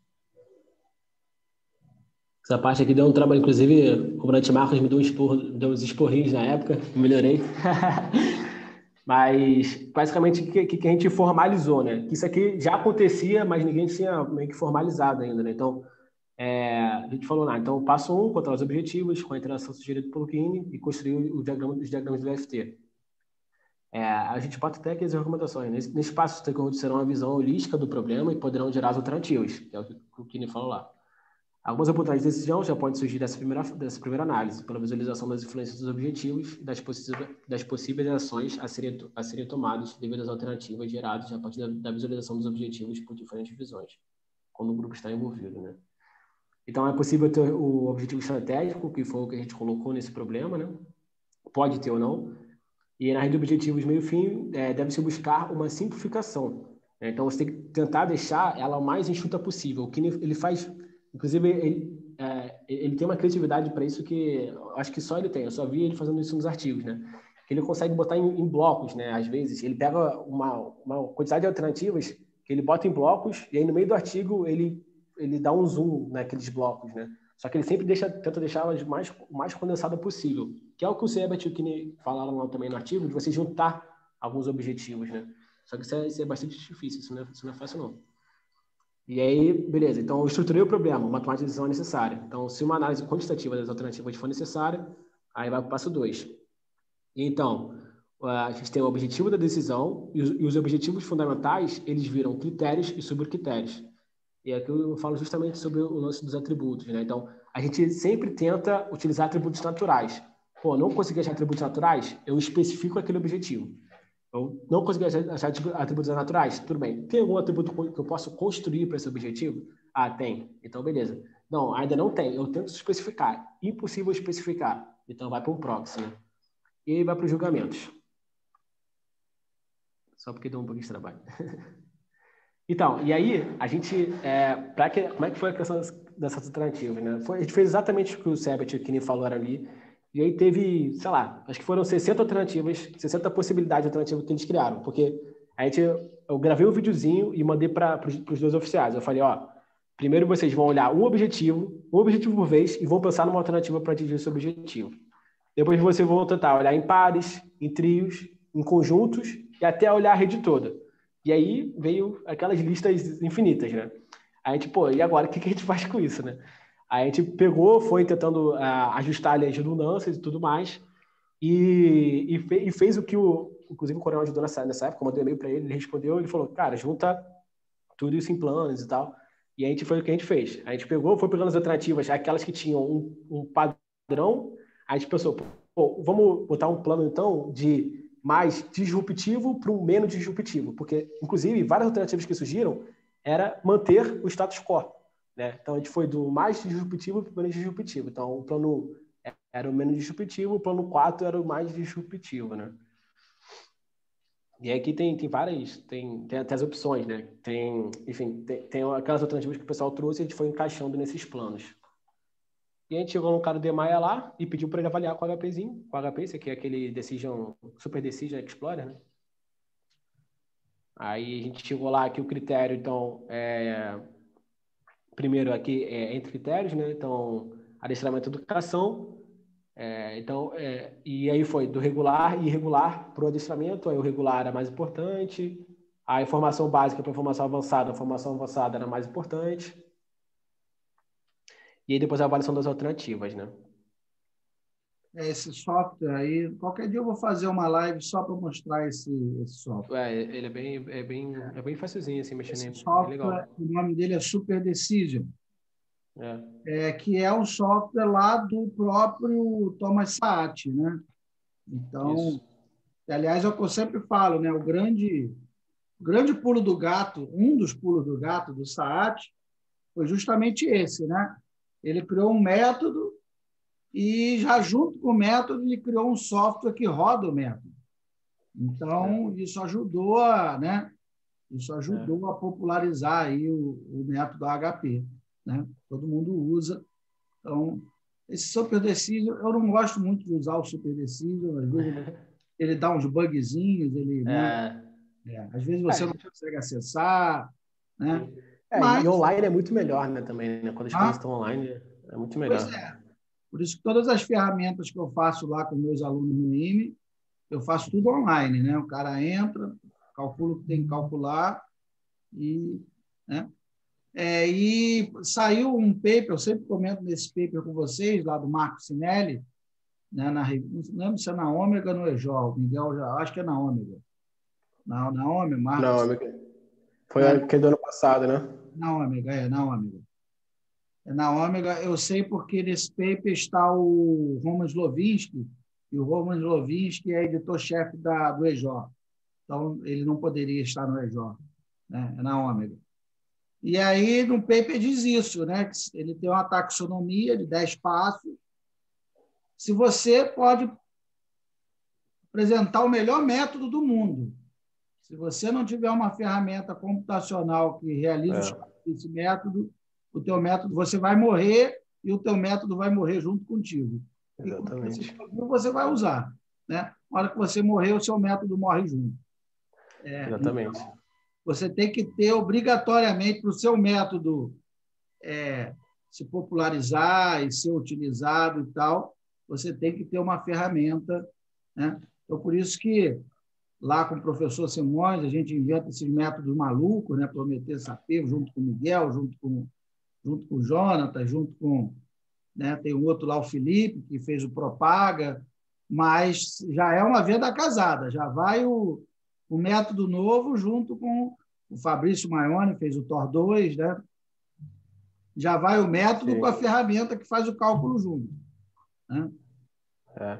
Essa parte aqui deu um trabalho, inclusive, o comandante Marcos me deu, um esporro, deu uns esporrinhos na época, melhorei. Mas, basicamente, o que, que a gente formalizou, né? Que isso aqui já acontecia, mas ninguém tinha meio que formalizado ainda, né? Então, é, a gente falou, lá, então, passo um, controlar os objetivos, com a interação sugerida pelo Kine e construir o diagrama, os diagramas do V F T. É, a gente bota até aqui as recomendações. Nesse, nesse passo, os stakeholders terão uma visão holística do problema e poderão gerar as alternativas, que é o que o Kine falou lá. Algumas oportunidades de decisão já podem surgir dessa primeira, dessa primeira análise, pela visualização das influências dos objetivos e das, possíveis, das possíveis ações a serem, a serem tomadas devido às alternativas geradas a partir da, da visualização dos objetivos por diferentes visões, quando o grupo está envolvido, né? Então, é possível ter o objetivo estratégico, que foi o que a gente colocou nesse problema, né? Pode ter ou não. E na rede de objetivos meio-fim, é, deve-se buscar uma simplificação. Né? Então, você tem que tentar deixar ela o mais enxuta possível. O que ele faz... Inclusive, ele, é, ele tem uma criatividade para isso que eu acho que só ele tem. Eu só vi ele fazendo isso nos artigos, né? Que ele consegue botar em, em blocos, né? Às vezes, ele pega uma, uma quantidade de alternativas que ele bota em blocos e aí no meio do artigo ele, ele dá um zoom naqueles blocos, né? Só que ele sempre deixa, tenta deixá-las mais, o mais condensada possível. Que é o que o Sebert e o Kine falaram lá também no artigo, de você juntar alguns objetivos, né? Só que isso é, isso é bastante difícil, isso não é, isso não é fácil, não. E aí, beleza, então eu estruturei o problema, uma tomada de decisão é necessária. Então, se uma análise quantitativa das alternativas for necessária, aí vai para o passo dois. Então, a gente tem o objetivo da decisão e os, e os objetivos fundamentais, eles viram critérios e subcritérios. E aqui eu falo justamente sobre o lance dos atributos, né? Então, a gente sempre tenta utilizar atributos naturais. Pô, não consegui achar atributos naturais? Eu especifico aquele objetivo. Eu não consegui achar atributos naturais? Tudo bem. Tem algum atributo que eu posso construir para esse objetivo? Ah, tem. Então, beleza. Não, ainda não tem. Eu tento especificar. Impossível especificar. Então, vai para um proxy, né? E aí vai para os julgamentos. Só porque deu um pouquinho de trabalho. Então, e aí, a gente... É, pra que, como é que foi a questão dessas alternativas, né? Foi, a gente fez exatamente o que o Sebert e o Kine falaram ali. E aí teve, sei lá, acho que foram sessenta alternativas, sessenta possibilidades de alternativas que eles criaram. Porque a gente, eu gravei um videozinho e mandei para os dois oficiais. Eu falei, ó, primeiro vocês vão olhar um objetivo, um objetivo por vez, e vão pensar numa alternativa para atingir esse objetivo. Depois vocês vão tentar olhar em pares, em trios, em conjuntos, e até olhar a rede toda. E aí veio aquelas listas infinitas, né? Aí a gente, pô, e agora o que, que a gente faz com isso, né? Aí a gente pegou, foi tentando uh, ajustar ali as redundâncias e tudo mais, e, e, fe, e fez o que o, inclusive o Coronel ajudou nessa, nessa época, eu mandei um e-mail para ele, ele respondeu, ele falou, cara, junta tudo isso em planos e tal. E a gente foi o que a gente fez. A gente pegou, foi pegando as alternativas, aquelas que tinham um, um padrão, a gente pensou, pô, vamos botar um plano, então, de mais disruptivo para um menos disruptivo, porque, inclusive, várias alternativas que surgiram era manter o status quo, né? Então, a gente foi do mais disruptivo para o menos disruptivo. Então, o plano era o menos disruptivo, o plano quatro era o mais disruptivo, né? E aqui tem, tem várias, tem, tem até as opções, né? Tem, enfim, tem, tem aquelas alternativas que o pessoal trouxe e a gente foi encaixando nesses planos. E a gente chegou no cara do Emaia lá e pediu para ele avaliar com o HPzinho, com o H P, esse aqui é aquele Decision, Super Decision Explorer, né? Aí a gente chegou lá que o critério, então, é... primeiro aqui é entre critérios, né? Então, adestramento e educação. É, então, é, e aí foi do regular e irregular para o adestramento, aí o regular era mais importante, a informação básica para a formação avançada, a formação avançada era mais importante, e aí depois a avaliação das alternativas, né? Esse software aí, qualquer dia eu vou fazer uma live só para mostrar esse, esse software. É, ele é bem, é bem, é bem facilzinho assim, mexendo esse nele, software, é legal. O nome dele é Super Decision. É. É, que é um software lá do próprio Thomas Saat, né? Então, aliás, é o que eu sempre falo, né? O grande, o grande pulo do gato, um dos pulos do gato do Saat foi justamente esse, né? Ele criou um método e já junto com o método ele criou um software que roda o método. Então, é. isso ajudou a, né? Isso ajudou é. a popularizar aí o, o método H P. Né? Todo mundo usa. Então, esse Super Decision, eu não gosto muito de usar o Super Decision, às vezes ele, ele dá uns bugzinhos, ele, é. Né? É, às vezes você é. não consegue acessar, né? É, Mas, e online é muito melhor, né, também, né? Quando as ah, coisas estão online, é muito melhor. Pois é. Por isso que todas as ferramentas que eu faço lá com meus alunos no I M E, eu faço tudo online, né? O cara entra, calcula o que tem que calcular e... Né? É, e saiu um paper, eu sempre comento nesse paper com vocês, lá do Marco Sinelli, né, na, não lembro se é na Ômega ou no E J O, o Miguel já, acho que é na Ômega. Na, na Ômega, Marco. Na Ômega. Foi é, aquele do ano passado, né? Na Ômega, é, na Ômega. É na Ômega, eu sei porque nesse paper está o Roman Slovinsky, e o Roman Slovinsky é editor-chefe da, do E J O. Então, ele não poderia estar no E J O, né? É na Ômega. E aí, no paper diz isso, né? Que ele tem uma taxonomia de dez passos. Se você pode apresentar o melhor método do mundo, se você não tiver uma ferramenta computacional que realize é. esse método, o teu método, você vai morrer e o teu método vai morrer junto contigo. Exatamente. E como você vai usar, né? Na hora que você morrer, o seu método morre junto. É, Exatamente. Então, você tem que ter, obrigatoriamente, para o seu método é, se popularizar e ser utilizado e tal, você tem que ter uma ferramenta. Né? Então, por isso que, lá com o professor Simões, a gente inventa esses métodos malucos, né? Prometer Sapego, junto com o Miguel, junto com, junto com o Jonathan, junto com... Né? Tem um outro lá, o Felipe, que fez o Propaga, mas já é uma venda casada, já vai o... o método novo junto com o Fabrício Maione, fez o T O R dois, né? Já vai o método Sim. com a ferramenta que faz o cálculo junto. Né? É.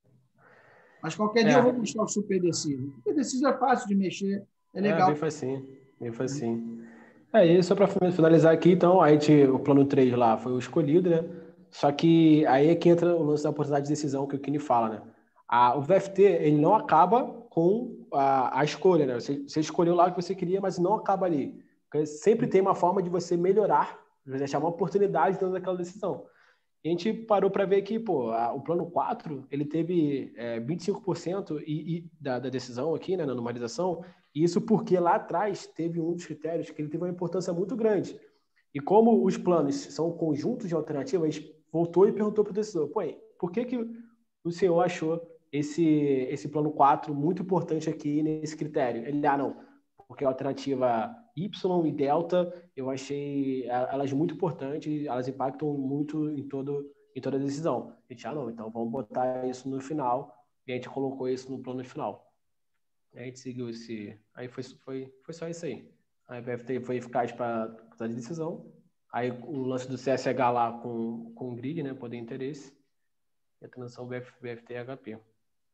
Mas qualquer é. dia eu vou mostrar o Super Decision. O Super Decision é fácil de mexer, é legal. É, bem facinho, bem facinho. É isso, só para finalizar aqui, então, a gente, o plano três lá foi o escolhido, né? Só que aí é que entra o lance da oportunidade de decisão que o Kini fala, né? A, o V F T, ele não acaba com a, a escolha, né? Você, você escolheu lá o que você queria, mas não acaba ali. Porque sempre tem uma forma de você melhorar, de você achar uma oportunidade dentro daquela decisão. E a gente parou para ver que, pô, a, o plano quatro, ele teve é, vinte e cinco por cento e, e da, da decisão aqui, né, na normalização, e isso porque lá atrás teve um dos critérios que ele teve uma importância muito grande. E como os planos são conjuntos de alternativas, a gente voltou e perguntou para o decisor, pô, por que, que o senhor achou esse, esse plano quatro muito importante aqui nesse critério? Ele, ah, não, porque a alternativa Y e delta, eu achei elas muito importantes, elas impactam muito em, todo, em toda a decisão. A gente, ah, não, então vamos botar isso no final, e a gente colocou isso no plano final. A gente seguiu esse... Aí foi, foi, foi só isso aí. Aí o B F T foi eficaz para a decisão. Aí o lance do C S H lá com, com o grid, né, poder de interesse, e a transição B F T e H P.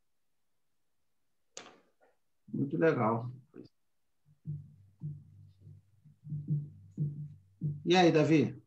Muito legal. E aí, Davi?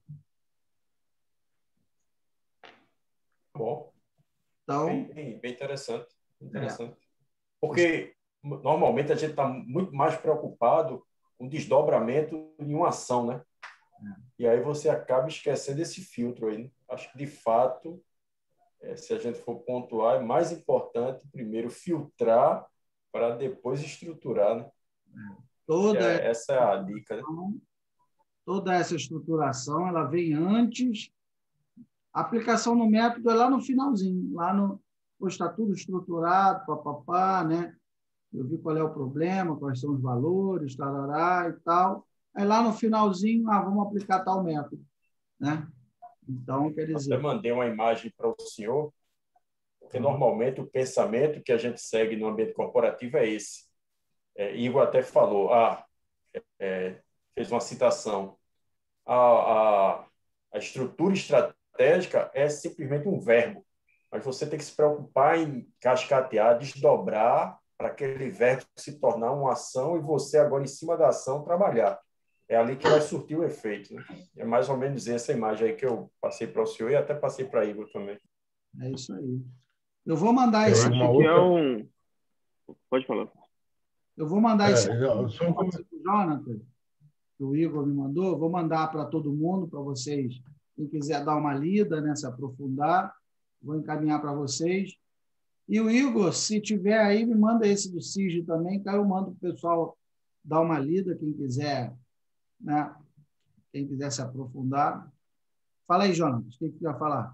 Bom, Então, bem, bem interessante. interessante. É. Porque, normalmente, a gente está muito mais preocupado com o desdobramento em uma ação, né? É. E aí você acaba esquecendo esse filtro aí, né? Acho que, de fato, é, se a gente for pontuar, é mais importante, primeiro, filtrar para depois estruturar, né? Toda é, essa é a dica, né? Toda essa estruturação, ela vem antes. A aplicação no método é lá no finalzinho, lá no está tudo estruturado, papapá, né? Eu vi qual é o problema, quais são os valores, tarará e tal. Aí lá no finalzinho, ah, vamos aplicar tal método, né? Então, quer dizer... Até mandei uma imagem para o senhor, porque normalmente o pensamento que a gente segue no ambiente corporativo é esse. É, Igor até falou, ah, é, fez uma citação, a, a, a estrutura estratégica é simplesmente um verbo, mas você tem que se preocupar em cascatear, desdobrar para aquele verbo se tornar uma ação e você agora, em cima da ação, trabalhar. É ali que vai surtir o efeito, né? É mais ou menos essa imagem aí que eu passei para o senhor e até passei para Igor também. É isso aí. Eu vou mandar eu esse... acho uma que outra... é um... Pode falar. Eu vou mandar é, esse... Não, só um... Pode ser pro Jonathan, que o Igor me mandou. Vou mandar para todo mundo, para vocês, quem quiser dar uma lida, né, se aprofundar. Vou encaminhar para vocês. E o Igor, se tiver aí, me manda esse do C I G também, que aí eu mando para o pessoal dar uma lida, quem quiser, né? Quem quiser se aprofundar. Fala aí, Jonas, o que você vai falar?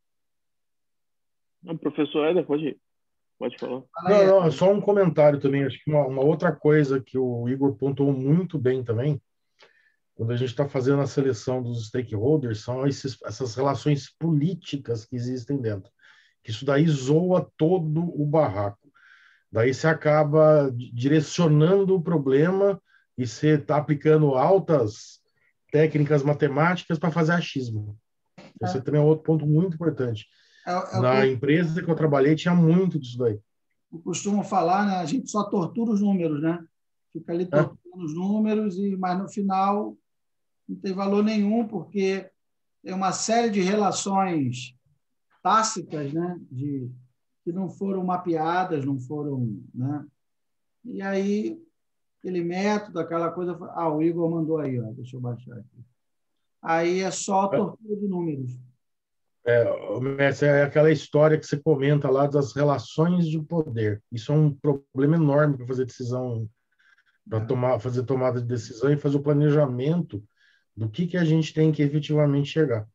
Não, professor Éder, pode, pode falar. Fala aí, Não, não, só um comentário também. Acho que uma, uma outra coisa que o Igor pontuou muito bem também, quando a gente está fazendo a seleção dos stakeholders, são esses, essas relações políticas que existem dentro. Que isso daí zoa todo o barraco. Daí você acaba direcionando o problema e você está aplicando altas técnicas matemáticas para fazer achismo. Esse também é outro ponto muito importante. É, é Na que empresa que eu trabalhei, tinha muito disso daí. eu costumo falar, né? A gente só tortura os números, né? Fica ali torturando é. os números, e, mas no final não tem valor nenhum, porque tem uma série de relações tácitas, né? De, que não foram mapeadas, não foram... Né? E aí, aquele método, aquela coisa... Ah, o Igor mandou aí, ó, deixa eu baixar aqui. Aí é só tortura de números. É, essa é aquela história que você comenta lá das relações de poder. Isso é um problema enorme para fazer decisão, para É. tomar, fazer tomada de decisão e fazer o planejamento do que, que a gente tem que efetivamente chegar.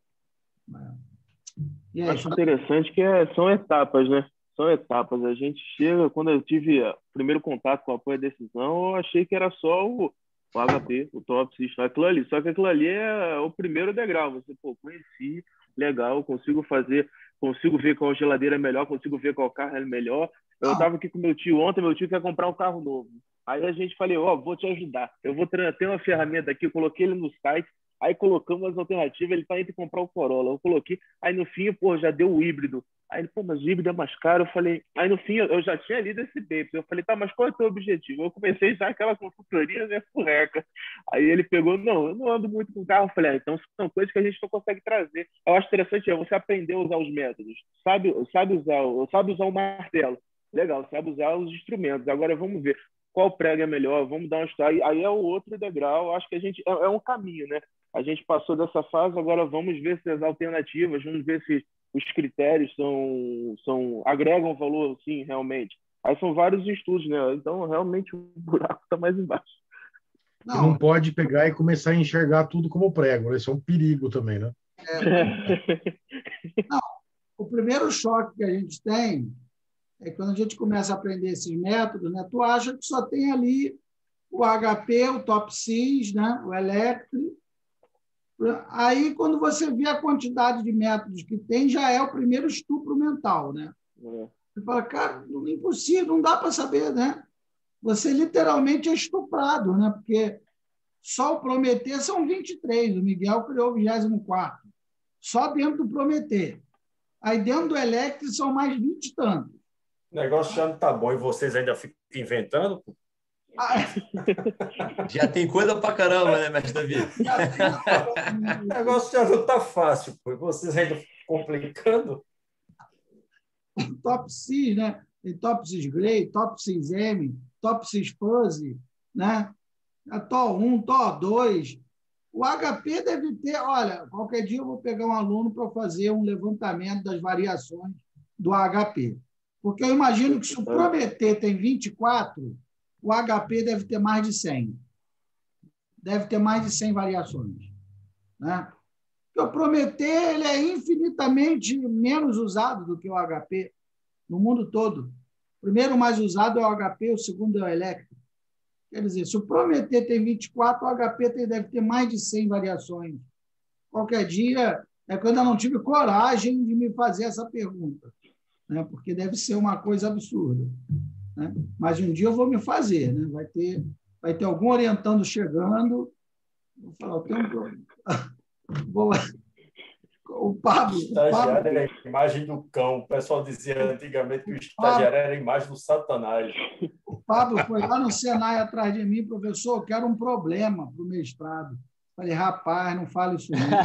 É. E aí, Acho interessante que é, são etapas, né? São etapas. A gente chega, quando eu tive o primeiro contato com o apoio à decisão, eu achei que era só o, o H P, o top system, aquilo ali. Só que aquilo ali é o primeiro degrau. Você, pô, conheci, legal, consigo fazer, consigo ver qual geladeira é melhor, consigo ver qual carro é melhor. Eu estava aqui com meu tio ontem, meu tio quer comprar um carro novo. Aí a gente falei, ó, oh, vou te ajudar. Eu vou ter uma ferramenta aqui, eu coloquei ele no site, aí colocamos as alternativas, ele está entre comprar o Corolla. Eu coloquei, aí no fim, pô, já deu o híbrido. Aí ele, pô, mas o híbrido é mais caro. Eu falei, aí no fim, eu já tinha lido esse paper. Eu falei, tá, mas qual é o teu objetivo? Eu comecei já aquela consultoria, né, furreca. Aí ele pegou, não, eu não ando muito com carro. Eu falei, ah, então são coisas que a gente não consegue trazer. Eu acho interessante é você aprender a usar os métodos. Sabe, sabe, usar, sabe usar o martelo. Legal, sabe usar os instrumentos. Agora vamos ver qual prego é melhor, vamos dar uma história. Aí é o outro degrau. Acho que a gente é, é um caminho, né? A gente passou dessa fase, agora vamos ver se as alternativas, vamos ver se os critérios são, são agregam valor, sim, realmente. Aí são vários estudos, né? Então, realmente, o buraco está mais embaixo. Não. E não pode pegar e começar a enxergar tudo como prego. Esse é um perigo também, né? É. Não, o primeiro choque que a gente tem é quando a gente começa a aprender esses métodos, né? Tu acha que só tem ali o H P, o TOPSIS, né? O Electri. Aí, quando você vê a quantidade de métodos que tem, já é o primeiro estupro mental, né? É. Você fala, cara, não é impossível, não dá para saber, né? Você literalmente é estuprado, né? Porque só o Prometer são vinte e três, o Miguel criou o vigésimo quarto. Só dentro do Prometer. Aí dentro do Electri são mais vinte e tantos. O negócio já não está bom e vocês ainda ficam inventando? Ah, Já tem coisa pra caramba, né, mestre Davi? O negócio já não está fácil, pô. E vocês ainda ficam complicando? TOPSIS, né? Tem TOPSIS Grey, TOPSIS M, TOPSIS Fuzzy, né? A T O um, T O dois. O H P deve ter... Olha, qualquer dia eu vou pegar um aluno para fazer um levantamento das variações do H P. Porque eu imagino que se o Prometer tem vinte e quatro, o H P deve ter mais de cem. Deve ter mais de cem variações. Né? Porque o Prometer ele é infinitamente menos usado do que o H P no mundo todo. O primeiro mais usado é o H P, o segundo é o Electri. Quer dizer, se o Prometer tem vinte e quatro, o H P tem, deve ter mais de cem variações. Qualquer dia, é que eu ainda não tive coragem de me fazer essa pergunta, né? Porque deve ser uma coisa absurda. Né? Mas um dia eu vou me fazer. Né? Vai ter, vai ter algum orientando chegando. Vou falar, eu tenho um problema. Vou... O Pablo... O estagiário era a imagem do cão. O pessoal dizia antigamente que o estagiário era a imagem do Satanás. O Pablo foi lá no Senai atrás de mim, professor, eu quero um problema para o mestrado. Falei, rapaz, não fale isso não.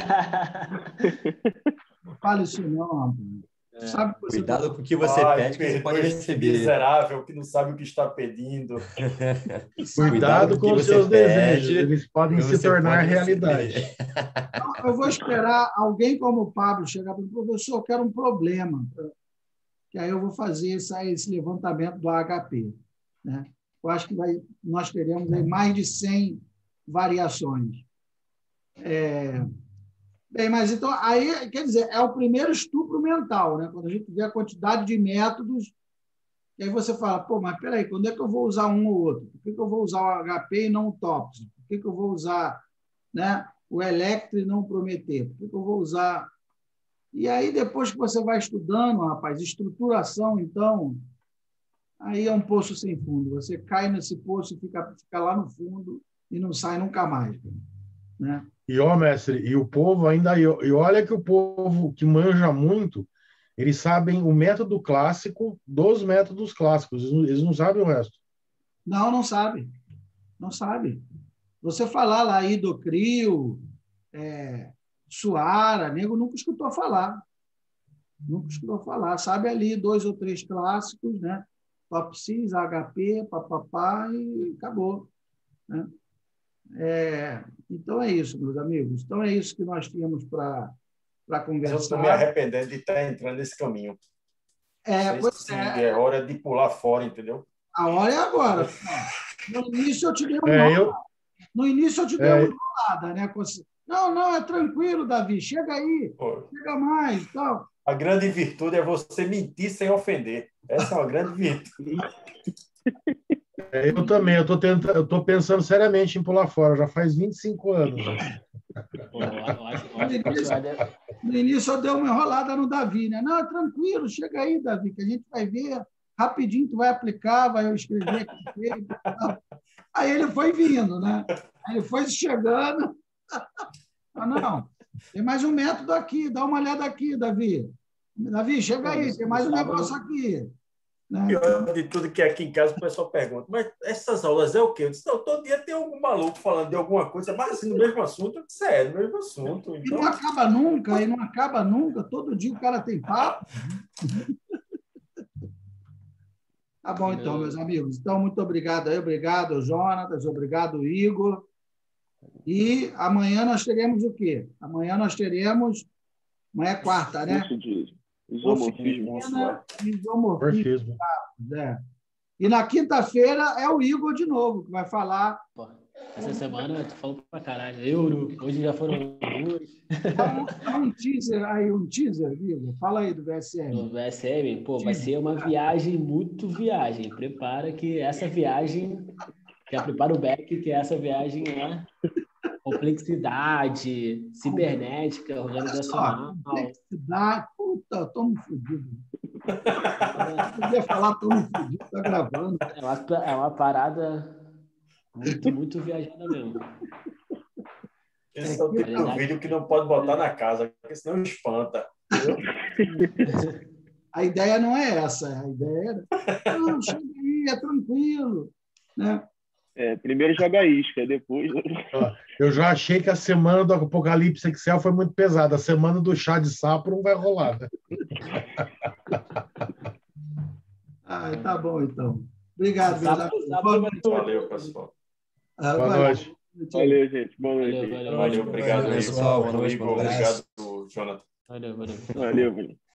Não fale isso não, rapaz. É, Sabe que você cuidado tá... com o que você Ai, pede, que você pode receber. Miserável, que não sabe o que está pedindo. Cuidado com os seus desejos, eles podem se tornar realidade. Então, eu vou esperar alguém como o Pablo chegar para o professor, eu quero um problema, que aí eu vou fazer esse, esse levantamento do H P. Né? Eu acho que vai, nós teremos aí mais de cem variações. É... Bem, mas então, aí, quer dizer, é o primeiro estupro mental, né? Quando a gente vê a quantidade de métodos, e aí você fala, pô, mas peraí, quando é que eu vou usar um ou outro? Por que, que eu vou usar o H P e não o TOPSIS? Por que, que eu vou usar, né, o Electri e não o Prometer? Por que, que eu vou usar... E aí, depois que você vai estudando, rapaz, estruturação, então, aí é um poço sem fundo. Você cai nesse poço e fica, fica lá no fundo e não sai nunca mais. Né? E, ó, mestre, e o povo ainda... E olha que o povo que manja muito, eles sabem o método clássico dos métodos clássicos. Eles não sabem o resto. Não, não sabe. Não sabe. Você falar lá Idocrio, é, Suara, nego nunca escutou falar. Nunca escutou falar. Sabe ali dois ou três clássicos, né? TOPSIS, H P, papapá, e acabou. Né? É, então é isso, meus amigos. Então é isso que nós tínhamos para conversar. Eu estou me arrependendo de estar entrando nesse caminho. É, pois sim, é. É hora de pular fora, entendeu? A hora é agora. No início eu te dei uma É, eu... No início eu te dei é... uma enrolada, né? Não, não, é tranquilo, Davi. Chega aí, Pô. chega mais. Então. A grande virtude é você mentir sem ofender. Essa é uma grande virtude. Eu também, eu tô tentando, eu tô pensando seriamente em pular fora, já faz vinte e cinco anos. Né? Pô, eu acho, eu no, acho início, no início eu dei uma enrolada no Davi, né? Não, tranquilo, chega aí, Davi, que a gente vai ver rapidinho, tu vai aplicar, vai escrever aqui. Aí ele foi vindo, né? Aí ele foi chegando. Ah, não, tem mais um método aqui, dá uma olhada aqui, Davi. Davi, chega aí, tem mais um negócio aqui. Né? Pior de tudo que aqui em casa o pessoal pergunta, mas essas aulas é o quê? Eu disse, não, todo dia tem algum maluco falando de alguma coisa, mas assim, no mesmo assunto, eu disse, é, no mesmo assunto. Então... E não acaba nunca, e não acaba nunca, todo dia o cara tem papo. Tá bom, então, meus amigos. Então, muito obrigado aí, obrigado, Jonatas, obrigado, Igor. E amanhã nós teremos o quê? Amanhã nós teremos, amanhã é quarta, né? Isomorfismo. Isomorfismo. É. E na quinta-feira é o Igor de novo, que vai falar. Pô, essa semana tu falou pra caralho. Euro, hoje já foram duas. Dá um, dá um teaser aí, um teaser, Igor. Fala aí do V S M. Do V S M, pô, vai ser uma viagem, muito viagem. Prepara que essa viagem Já prepara o back, que essa viagem é complexidade, cibernética, organizacional. Complexidade, puta, tô me fudido. Eu podia falar, tô me fudido, tá gravando. É uma, é uma parada muito, muito viajada mesmo. Esse é o tipo de vídeo que não pode botar na casa, porque senão espanta. A ideia não é essa, a ideia era, não, chega aí, é tranquilo. Né? É, primeiro joga a isca, depois... Eu já achei que a semana do Apocalipse Excel foi muito pesada. A semana do chá de sapo não vai rolar, né? Ah, tá bom, então. Obrigado, Sábado, sábado vai ter- Valeu, pessoal. Ah, Boa valeu. noite. Valeu, gente. Boa noite. Valeu, valeu. Valeu, obrigado, Valeu, Igor. pessoal. Boa noite, Igor, bom abraço. obrigado, Jonathan. Valeu, valeu. Valeu, valeu.